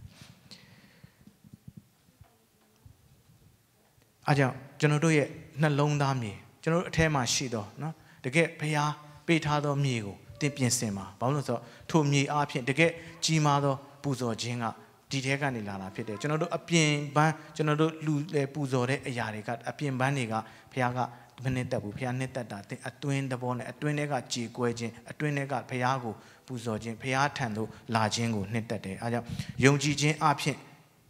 အားကြောင့်ကျွန်တော်တို့ရဲ့နှလုံးသားမြေကျွန်တော်တို့အထဲမှာရှိသောနော်တကယ်ဘုရားပေးထားသောမြေကိုသင်ပြင်ဆင်ပါဘာလို့လဲဆိုတော့ထိုမြေအားဖြင့်တကယ်ကြီးမားသောပူဇော်ခြင်းကဒီထဲကနေလာတာဖြစ်တယ်ကျွန်တော်တို့အပြင်ပန်းကျွန်တော်တို့လူပူဇော်တဲ့အရာတွေကအပြင်ပန်းတွေကဘုရားကမနှစ်သက်ဘူးဘုရားနှစ်သက်တာသင်အတွင်းသဘောနဲ့အတွင်းထဲကကြေကွဲခြင်းအတွင်းထဲကဘုရားကိုပူဇော်ခြင်းဘုရားထံသို့လာခြင်းကိုနှစ်သက်တယ်အဲကြောင့်ယုံကြည်ခြင်းအဖြစ်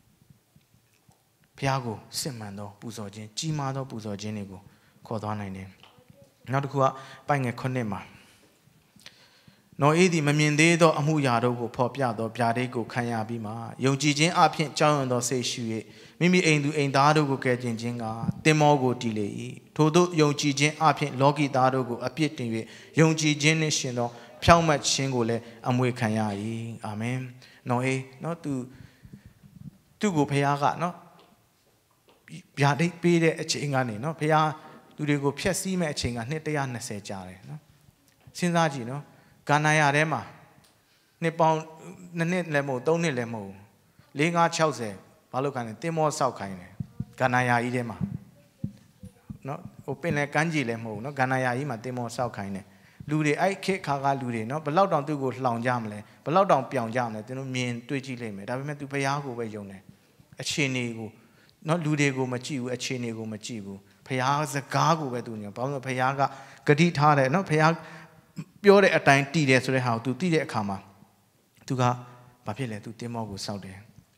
ဘုရားကိုစစ်မှန်သောပူဇော်ခြင်းကြီးမားသောပူဇော်ခြင်းတွေကိုခေါ်သွားနိုင်တယ်နောက်တစ်ခုကပိုင်ငယ်9မှာနော်အေးသည်မမြင်သေးသောအမှုရာတို့ကိုဖော်ပြသောဗျာဒိတ်ကိုခံရပြီးမှယုံကြည်ခြင်းအဖြစ်ကြောင်းရွံ့သောစိတ်ရှိ၍မိမိအိမ်သူအိမ်သားတို့ကိုကယ်တင်ခြင်းကတင်မောကိုတည်လေ၏ထို့သောယုံကြည်ခြင်းအဖြစ်လောကီသားတို့ကိုအပြစ်တင်၍ယုံကြည်ခြင်းနှင့်ရှင်သောဖြောင့်မတ်ခြင်းကိုလည်းအမွေခံရ၏အာမင်နော်အေးနော်သူ့ကိုဖခင်ကနော်ဗျာဒိတ်ပေးတဲ့အချိန်ကနေနော်ဖခင်သူတွေကိုဖျက်ဆီးမဲ့အချိန်ကနှစ်120ကြာတယ်နော်စဉ်းစားကြည့်နော်ဂါနာယာထဲမှာနှစ်ပေါင်း2နှစ်လည်းမဟုတ်3နှစ်လည်းမဟုတ်4 5 60ဘာလို့ခိုင်းလဲတင်မောဆောက်ခိုင်းတယ်ဂါနာယာကြီးထဲမှာနော်ဟိုပင်လယ်ကမ်းခြေလည်းမဟုတ်နော်ဂါနာယာကြီးမှာတင်မောဆောက်ခိုင်းတယ်လူတွေအဲ့ခေတ်ခါကလူတွေနော်ဘလောက်တောင်သူ့ကိုလှောင်ကြမလဲဘလောက်တောင်ပြောင်ကြမလဲသူတို့မြင်တွေ့ကြည့်လိမ့်မယ်ဒါပေမဲ့သူဘုရားကိုပဲယုံတယ်အခြေအနေကိုနော်လူတွေကိုမကြည့်ဘူးအခြေအနေကိုမကြည့်ဘူးဘုရားစကားကိုပဲသူညဘာလို့ဘုရားကဂတိထားတယ်နော်ဘုရားပြောတဲ့အတိုင်းတည်တယ်ဆိုတဲ့ဟာကို तू သိတဲ့အခါမှာ तू ကဘာဖြစ်လဲ तू တင်မောကိုစောက်တယ်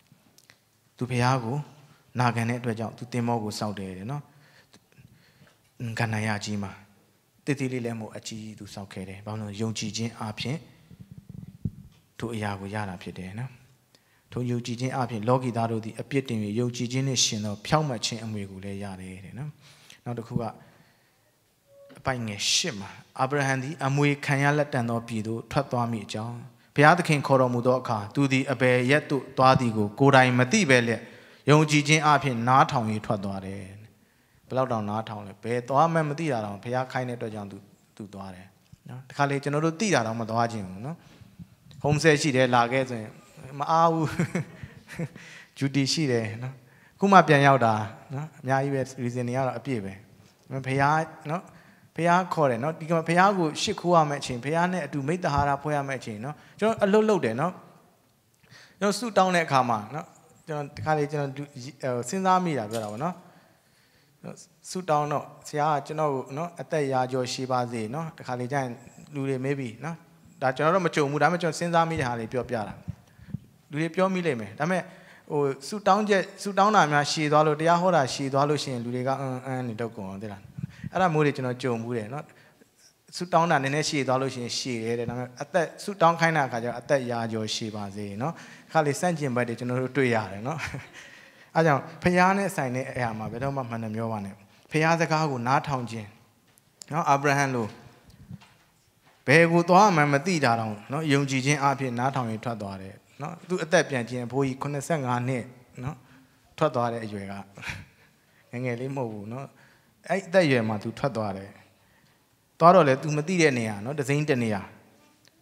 तू ဘုရားကိုနာခံတဲ့အတွက်ကြောင့် तू တင်မောကိုစောက်တယ်နော်ကန္နာယကြီးမှာတိတိလေးလည်းမဟုတ်အကြီး तू စောက်ခဲ့တယ်ဘာလို့ယုံကြည်ခြင်းအပြင်ထိုအရာကိုရတာဖြစ်တယ်နော်ထိုယုံကြည်ခြင်းအပြင်လောကီသားတို့သည်အပြစ်တင်၍ယုံကြည်ခြင်းနဲ့ရှင်သောဖြောင့်မတ်ခြင်းအမွေကိုလည်းရတယ်တဲ့နော်နောက်တစ်ခုကအပိုင်ငယ်8မှာအာဗြဟံသည်အမွေခံရလက်တန်သောပြည်သို့ထွက်သွားမိအကြောင်းဘုရားသခင်ခေါ်တော်မူသောအခါသူသည်အဘယ်ရက်သို့သွားသည်ကိုကိုယ်တိုင်မသိပဲလျက်ယုံကြည်ခြင်းအပြင်နားထောင်၍ထွက်သွားတယ်ဘယ်လောက်တောင်နားထောင်လဲဘယ်သွားမှမသိတာတောင်ဘုရားခိုင်းတဲ့အတွက်ကြောင့်သူသွားတယ်နော်တခါလေကျွန်တော်တို့သိတာတောင်မသွားခြင်းဘူးနော်ဟုံးဆဲရှိတယ်လာခဲ့ဆိုရင်မအားဘူးဂျူတီရှိတယ်နော်ခုမှပြန်ရောက်တာနော်အများကြီးပဲ reason တွေကတော့အပြည့်ပဲဘုရားနော်ဘုရားခေါ်တယ်နော်ဒီကဘုရားကိုရှစ်ခိုးရမယ့်အချိန်ဘုရားနဲ့အတူမိတ္တဟာရဖွဲ့ရမယ့်အချိန်နော်ကျွန်တော်အလုတ်လုတ်တယ်နော်ကျွန်တော်ဆုတောင်းတဲ့အခါမှာနော်ကျွန်တော်ဒီခါလေးကျွန်တော်စဉ်းစားမိတာပြောတာပေါ့နော်ဆုတောင်းတော့ဆရာကကျွန်တော်ကိုနော်အသက်ရာကျော်ရှိပါစေနော်ဒီခါလေးကျရင်လူတွေမေးပြီနော်ဒါကျွန်တော်တော့မကြုံဘူးဒါပေမဲ့ကျွန်တော်စဉ်းစားမိတဲ့ဟာလေးပြောပြတာလူတွေပြောမိလိမ့်မယ်ဒါပေမဲ့ဟိုဆုတောင်းတာများရှည်သွားလို့တရားဟောတာရှည်သွားလို့ရှိရင်လူတွေကအန်းနေတော့ကုန်အောင်သိလားအဲ့ဒါမျိုးတွေကျွန်တော်ကြုံဘူးတယ်နော်ဆုတောင်းတာနည်းနည်းရှည်သွားလို့ရှိရင်ရှည်တယ်ဒါပေမဲ့အသက်ဆုတောင်းခိုင်းတဲ့အခါကျတော့အသက်ရာကျော်ရှည်ပါစေနော်ခါလေးစန့်ကျင်ဘက်တွေကျွန်တော်တို့တွေ့ရတယ်နော်အဲကြောင့်ဖျားနဲ့ဆိုင်တဲ့အရာမှာဘယ်တော့မှမှန်တယ်ပြောပါနဲ့ဖျားစကားကိုနားထောင်ခြင်းနော်အာဗြဟံလိုဘယ်ကိုသွားမှမသိတာတော့နော်ယုံကြည်ခြင်းအဖြစ်နားထောင်ရင်ထွက်သွားတယ်နော်သူအသက်ပြန်ခြင်းဘိုးကြီး85နှစ်နော်ထွက်သွားတဲ့အရွယ်ကငယ်လေးမဟုတ်ဘူးနော်အဲ့အသက်အရွယ်မှာ तू ထွက်သွားတယ်သွားတော့လေ तू မသိတဲ့နေရာနော်တစိမ့်တနေရာဘ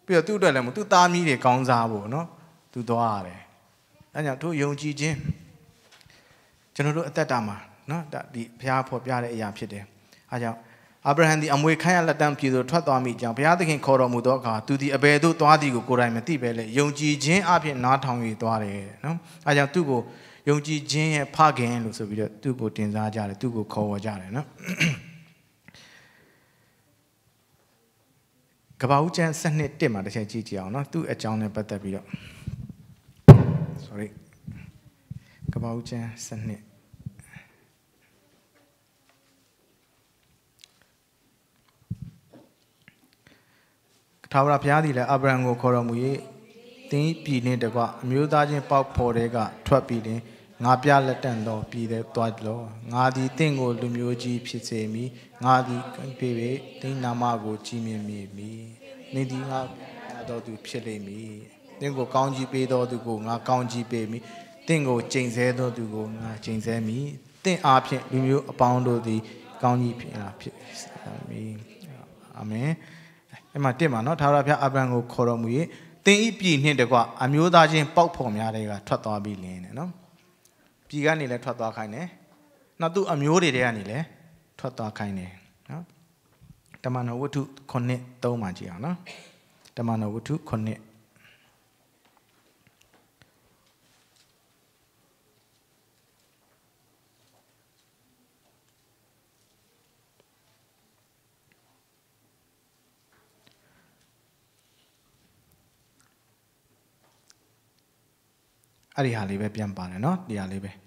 ပြီးတော့သူ့အတွက်လည်းမသူ့သားမီးတွေကောင်းစားဖို့နော်သူသွားရတယ်အဲကြောင့်တို့ယုံကြည်ခြင်းကျွန်တော်တို့အသက်တာမှာနော်ဒီဘုရားဖော်ပြတဲ့အရာဖြစ်တယ်အဲကြောင့်အာဗြဟံသည်အမွေခံရလက်တံပြည်သို့ထွက်သွားမိကြောင်းဘုရားသခင်ခေါ်တော်မူသောအခါသူသည်အဘယ်သို့သွားသည်ကိုကိုယ်တိုင်မသိပဲလေယုံကြည်ခြင်းအပြင်နားထောင်၍သွားတယ်နော်အဲကြောင့်သူ့ကိုယုံကြည်ခြင်းရဲ့ဖခင်လို့ဆိုပြီးတော့သူ့ကိုတင်စားကြတယ်သူ့ကိုခေါ်ဝေါ်ကြတယ်နော်ကပ္ပဦးကျမ်း7:1မှာတစ်ချက်ကြည့်ကြည့်အောင်နော်သူ့အကြောင်းနဲ့ပတ်သက်ပြီးတော့ sorry ကပ္ပဦးကျမ်း7ထာဝရဘုရားသည်လည်းအာဗြဟံကိုခေါ်တော်မူ၍သင်ပြည်နှင့်တကွအမျိုးသားချင်းပေါက်ဖော်တဲ့ကထွက်ပြီးရင်ငါပြလက်တန်သောပြည်သို့သွားလောငါသည်သင်ကိုလူမျိုးကြီးဖြစ်စေမည်ငါသည်ပြေ၍သင်နာမကိုကြီးမြတ်မည်နေသည်ငါတော်သူဖြစ်လိမ့်မည်သင်ကိုကောင်းကြီးပေးတော်သူကိုငါကောင်းကြီးပေးမည်သင်ကိုကျိန်ဆဲတော်သူကိုငါကျိန်ဆဲမည်သင်အားဖြင့်လူမျိုးအပေါင်းတို့သည်ကောင်းကြီးဖြစ်မည်အာမင်အဲ့မှာတက်မှာနော်ထာဝရဘုရားအာဗြဟံကိုခေါ်တော်မူ၍သင်ဤပြည်နှင့်တကွအမျိုးသားချင်းပေါက်ဖော်များတွေကထွက်သွားပြီးလင်းတယ်နော်ပြည်ကနေလည်းထွက်သွားခိုင်းတယ်နောက်သူ့အမျိုးတွေကနေလည်းထွက်သွားခိုင်းတယ်နော်တမန်တော်ဝတ္ထု9:3မှာကြည့်အောင်နော်တမန်တော်ဝတ္ထု9အဲ့ဒီဟာလေးပဲပြန်ပါတယ်နော်ဒီဟာလေးပဲ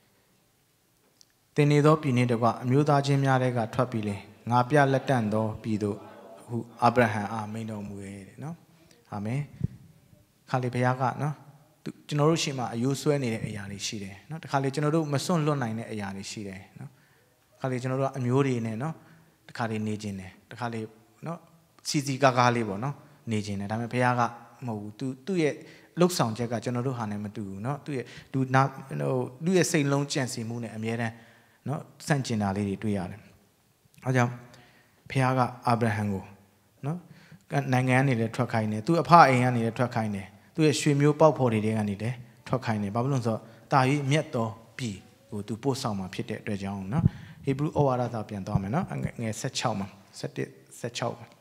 တင်နေသောပြည်နှင့်တကွအမျိုးသားချင်းများတဲ့ကထွက်ပြီးလေငါပြလက်တန့်သောပြည်သို့ဟုအာဗြဟံအားမိန့်တော်မူရဲ့တဲ့နော်အာမင်ခါလေဘုရားကနော်ကျွန်တော်တို့ရှေ့မှာအယိုးဆွဲနေတဲ့အရာတွေရှိတယ်နော်တခါလေကျွန်တော်တို့မစွန့်လွတ်နိုင်တဲ့အရာတွေရှိတယ်နော်ခါလေကျွန်တော်တို့အမျိုးတွေနဲ့နော်တခါလေနေခြင်းတယ်တခါလေနော်စီကားကားလေးပေါ့နော်နေခြင်းတယ်ဒါပေမဲ့ဘုရားကမဟုတ်ဘူးသူ့ရဲ့လှုပ်ဆောင်ချက်ကကျွန်တော်တို့ဟာနဲ့မတူဘူးเนาะသူ့ရဲ့စိတ်လုံးကြံစည်မှုနဲ့အမြဲတမ်းเนาะစန့်ကျင်တာလေးတွေတွေ့ရတယ်။အဲကြောင့်ဖခင်ကအာဗြဟံကိုเนาะနိုင်ငံကနေလည်းထွက်ခိုင်းတယ်သူ့အဖအိမ်ကနေလည်းထွက်ခိုင်းတယ်သူ့ရဲ့ရွှေမျိုးပေါက်ဖော်တွေကနေလည်းထွက်ခိုင်းတယ်ဘာဖြစ်လို့ဆိုတော့တာ၍မြတ်တော်ပြည်ကိုသူပို့ဆောင်มาဖြစ်တဲ့အတွက်ကြောင့်เนาะဟေဘရုဩဝါဒစာပြန်သွားမယ်เนาะငယ်16မှာ16မှာ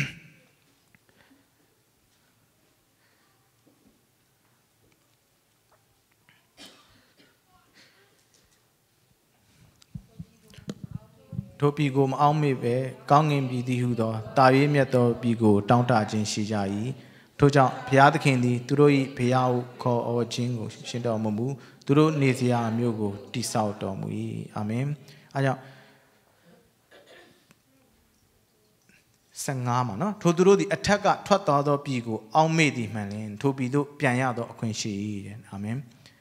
ထိုပြည်ကိုမအောင်မေ့ပဲကောင်းငင်ပြည်သည်ဟုသောတာ၍မြတ်သောပြည်ကိုတောင်းတခြင်းရှိကြ၏ထို့ကြောင့်ဘုရားသခင်သည်သူတို့၏ဘုရားဟုခေါ်အော်ခြင်းကိုရှင်းတော်မမူသူတို့နေစရာမြို့ကိုတည်ဆောက်တော်မူ၏အာမင်အဲကြောင့်15မှာနော်ထိုသူတို့သည်အထက်ကထွက်သွားသောပြည်ကိုအောက်မေ့သည်မှန်လျှင်ထိုပြည်သို့ပြန်ရသောအခွင့်ရှိ၏တဲ့အာမင်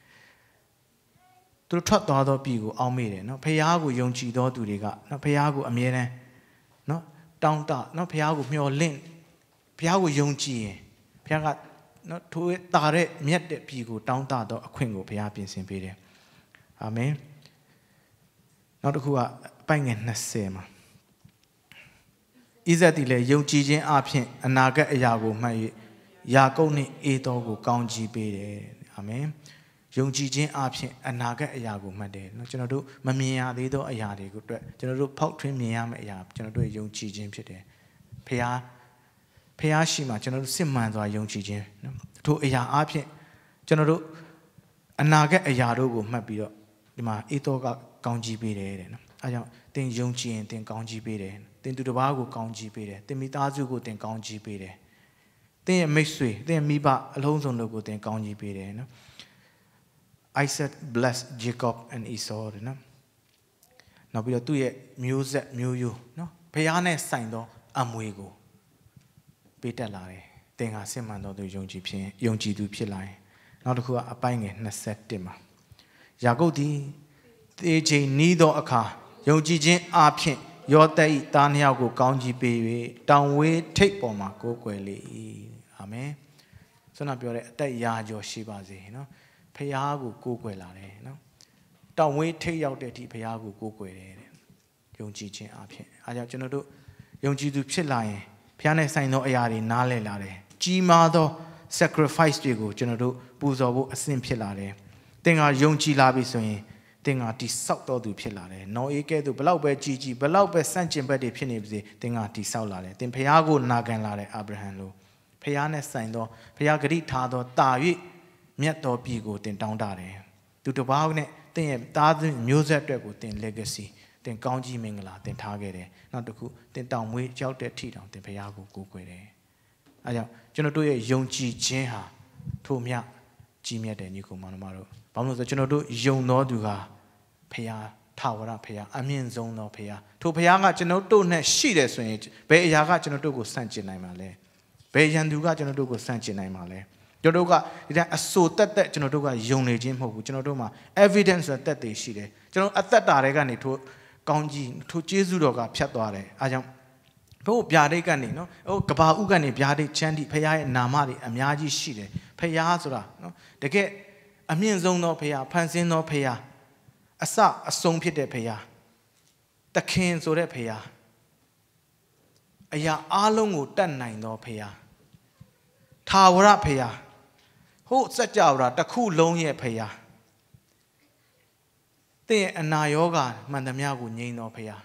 သူတို့ထွက်သွားသောပြည်ကိုအောက်မေ့တယ်နော်ဖခင်ကိုယုံကြည်သောသူတွေကနော်ဖခင်ကိုအမြဲတမ်းနော်တောင်းတနော်ဖခင်ကိုမျှော်လင့်ဖခင်ကိုယုံကြည်ရင်ဖခင်ကနော်ထိုတာတဲ့မြတ်တဲ့ပြည်ကိုတောင်းတသောအခွင့်ကိုဖခင်ပြင်ဆင်ပေးတယ်အာမင်နောက်တစ်ခုကအပိုင်ငယ်20မှာဣဇက်သည်လည်းယုံကြည်ခြင်းအပြင်အနာဂတ်အရာကိုမှတ်၍ယာကုပ်နှင့်အေသောကိုကောင်းချီးပေးတယ်အာမင်ယုံကြည်ခြင်းအပြင်အနာဂတ်အရာကိုမှတ်တယ်เนาะကျွန်တော်တို့မမြင်ရသေးသောအရာတွေကိုအတွက်ကျွန်တော်တို့ဖောက်ထွင်းမြင်ရမယ့်အရာကျွန်တော်တို့ယုံကြည်ခြင်းဖြစ်တယ်ဖခင်ရှိမှကျွန်တော်တို့စစ်မှန်စွာယုံကြည်ခြင်းเนาะထိုအရာအပြင်ကျွန်တော်တို့အနာဂတ်အရာတို့ကိုမှတ်ပြီးတော့ဒီမှာအေသောကကောင်းချီးပေးတယ်တဲ့เนาะအဲကြောင့်သင်ယုံကြည်ရင်သင်ကောင်းချီးပေးတယ်သင်သူတစ်ပါးကိုကောင်းချီးပေးတယ်သင်မိသားစုကိုသင်ကောင်းချီးပေးတယ်သင်ရဲ့မိတ်ဆွေသင်မိဘအလုံးစုံတို့ကိုသင်ကောင်းချီးပေးတယ်เนาะIsaac blessed Jacob and Esau တဲ့နော်နောက်ပြီးတော့သူ့ရဲ့မျိုးဆက်မျိုးရိုးနော်ဘုရားနဲ့ဆိုင်သောအမွေကိုပေးတက်လာတယ်သင်ဟာစစ်မှန်သောသူယုံကြည်သူဖြစ်လာရင်နောက်တစ်ခုကအပိုင်းငယ်21မှာယာကုပ်သည်သေချိန်နီးသောအခါယုံကြည်ခြင်းအပြင်ယောသပ်၏သားနှစ်ယောက်ကိုကောင်းကြီးပေး၍တောင်ဝေးထိပ်ပေါ်မှာကိုးကွယ်လေ၏အာမင်ဆွမ်းနာပြောတဲ့အသက်ရာကျော်ရှိပါစေနော်ဖះကိုကိုးကွယ်လာတယ်နော်တောင်ဝေးထိတ်ရောက်တဲ့အထိဖះကိုကိုးကွယ်တယ်တဲ့ယုံကြည်ခြင်းအဖြစ်အားကြောင့်ကျွန်တော်တို့ယုံကြည်သူဖြစ်လာရင်ဖះနဲ့ဆိုင်သောအရာတွေနားလည်လာတယ်ကြီးမားသော sacrifice တွေကိုကျွန်တော်တို့ပူဇော်ဖို့အဆင့်ဖြစ်လာတယ်သင်ကယုံကြည်လာပြီဆိုရင်သင်ကတိဆောက်တော်သူဖြစ်လာတယ်နော်အေးကဲသူဘလောက်ပဲကြီးကြီးဘလောက်ပဲစန့်ကျင်ဘက်တွေဖြစ်နေပါစေသင်ကတိဆောက်လာတယ်သင်ဖခင်ကိုနာခံလာတဲ့အာဗြဟံလိုဖခင်နဲ့ဆိုင်သောဖခင်ဂရိထားသောတာ၍မြတ်တော်ပြည်ကိုသင်တောင်းတတယ်သူတစ်ပါးနဲ့သင်ရဲ့သားသမီးမျိုးဆက်အတွက်ကိုသင် legacy သင်ကောင်းကြီးမင်္ဂလာသင်ထားခဲ့တယ်နောက်တစ်ခုသင်တောင်မွေးကြောက်တဲ့ထိတောင်သင်ဖခင်ကိုကိုးကွယ်တယ်အဲကြောင့်ကျွန်တော်တို့ရဲ့ယုံကြည်ခြင်းဟာထိုမြတ်ကြီးမြတ်တယ်ညီကောင်မတို့ဘာလို့လဲဆိုကျွန်တော်တို့ယုံတော်သူဟာဖခင်ထာဝရဖခင်အမြင့်ဆုံးသောဖခင်ထိုဖခင်ကကျွန်တော်တို့နဲ့ရှိတယ်ဆိုရင်ဘယ်အရာကကျွန်တော်တို့ကိုဆန့်ကျင်နိုင်မှာလဲဘယ်ရန်သူကကျွန်တော်တို့ကိုဆန့်ကျင်နိုင်မှာလဲကျွန်တော်တို့ကဒီတိုင်းအဆိုတက်ကျွန်တော်တို့ကယုံနေခြင်းမဟုတ်ဘူးကျွန်တော်တို့မှာ evidence ဆိုတက်တွေရှိတယ်ကျွန်တော်အသက်တာတွေကနေထိုကောင်းကြီးထိုကျေးဇူးတော်ကဖြတ်သွားတယ်အဲကြောင့်ဘို့ဗျာဒိတ်ကနေနော်ဟိုကဘာဥကနေဗျာဒိတ်ချမ်းတိဖခင်ရဲ့နာမတွေအများကြီးရှိတယ်ဖခင်ဆိုတာနော်တကယ်အမြင့်ဆုံးသောဖခင်ဖန်ဆင်းသောဖခင်အစအဆုံးဖြစ်တဲ့ဖခင်သခင်ဆိုတဲ့ဖခင်အရာအလုံးကိုတတ်နိုင်သောဖခင်ထာဝရဖခင်ဟိုစัจ java တစ်ခုလုံးရဲ့ဖခင်သင်ရဲ့အနာရောဂါမှန်သမျှကိုငြိမ်းသောဖခင်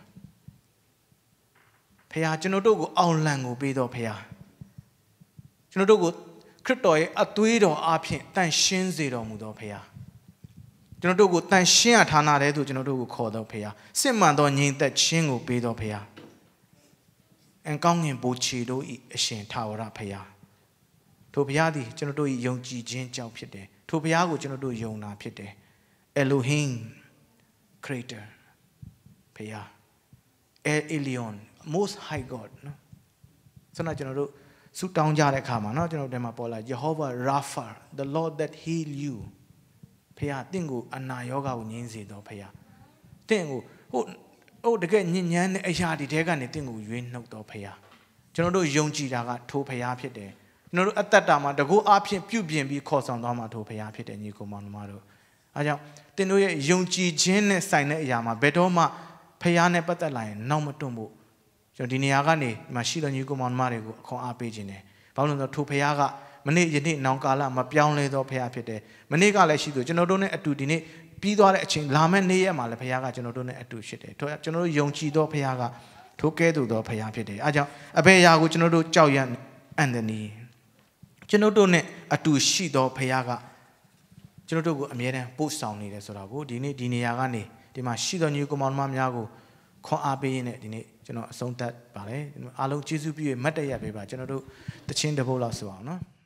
ဖခင်ကျွန်တော်တို့ကိုအောင်လံကိုပေးတော်ဖခင်ကျွန်တော်တို့ကိုခရစ်တော်ရဲ့အသွေးတော်အဖြစ်တန်ရှင်းစေတော်မူသောဖခင်ကျွန်တော်တို့ကိုတန်ရှင်းရဌာနတဲ့သူကျွန်တော်တို့ကိုခေါ်တော်ဖခင်စစ်မှန်သောငြိမ်သက်ခြင်းကိုပေးတော်ဖခင်အန်ကောင်းငင်ဘိုးချီတို့ဤအရှင်ထာဝရဖခင်ထိုဘုရားသည်ကျွန်တော်တို့ယုံကြည်ခြင်းကြောင့်ဖြစ်တယ်ထိုဘုရားကိုကျွန်တော်တို့ယုံတာဖြစ်တယ် Elohim Creator ဘုရား El Elyon Most High God နော်ဆိုတော့ကျွန်တော်တို့ဆုတောင်းကြတဲ့အခါမှာနော်ကျွန်တော်တို့ဒီမှာပေါ်လာ Jehovah Rapha the Lord that heal you ဘုရားတင့်ကိုအနာရောဂါကိုငြိမ်းစေတော်ဘုရားတင့်ကိုဟိုတကယ်ညဉ့်ညမ်းတဲ့အရာတွေတဲကနေတင့်ကိုရွေးနှုတ်တော်ဘုရားကျွန်တော်တို့ယုံကြည်တာကထိုဘုရားဖြစ်တယ်ကျွန်တော်တို့အသက်တာမှာတကူအဖြစ်ပြုပြင်ပြီးခေါ်ဆောင်သွားမှာထိုဘုရားဖြစ်တယ်ညီကောင်မောင်နှမတို့အဲကြောင့်သင်တို့ရဲ့ယုံကြည်ခြင်းနဲ့ဆိုင်တဲ့အရာမှာဘယ်တော့မှဘုရားနဲ့ပတ်သက်လာရင်နောက်မတွန့်ဖို့ကျွန်တော်ဒီနေရာကနေမှရှိတော်ညီကောင်မောင်နှမတွေကိုအခွန်အားပေးခြင်းတယ်ဘာလို့လဲဆိုတော့ထိုဘုရားကမနေ့ယနေ့နောင်ကာလမပြောင်းလဲသောဘုရားဖြစ်တယ်မနေ့ကလည်းရှိသူကျွန်တော်တို့နဲ့အတူဒီနေ့ပြီးသွားတဲ့အချိန်လာမယ့်နေ့ရက်မှာလည်းဘုရားကကျွန်တော်တို့နဲ့အတူရှိတယ်ကျွန်တော်တို့ယုံကြည်သောဘုရားကထိုကဲ့သို့သောဘုရားဖြစ်တယ်အဲကြောင့်အဘယ်အရာကိုကျွန်တော်တို့ကြောက်ရွံ့အန်တနီကျွန်တော်တို့နဲ့အတူရှိသောဘုရားကကျွန်တော်တို့ကိုအမြဲတမ်းပို့ဆောင်နေတယ်ဆိုတာကိုဒီနေ့ဒီနေရာကနေဒီမှာရှိသောညီကောင်မောင်နှမများကိုခွန်အားပေးရင်းနဲ့ဒီနေ့ကျွန်တော်အဆုံးသတ်ပါတယ်အားလုံးကျေးဇူးပြု၍မတ်တရပေးပါကျွန်တော်တို့တခြင်းတစ်ပုဒ်လောက်ဆိုအောင်နော်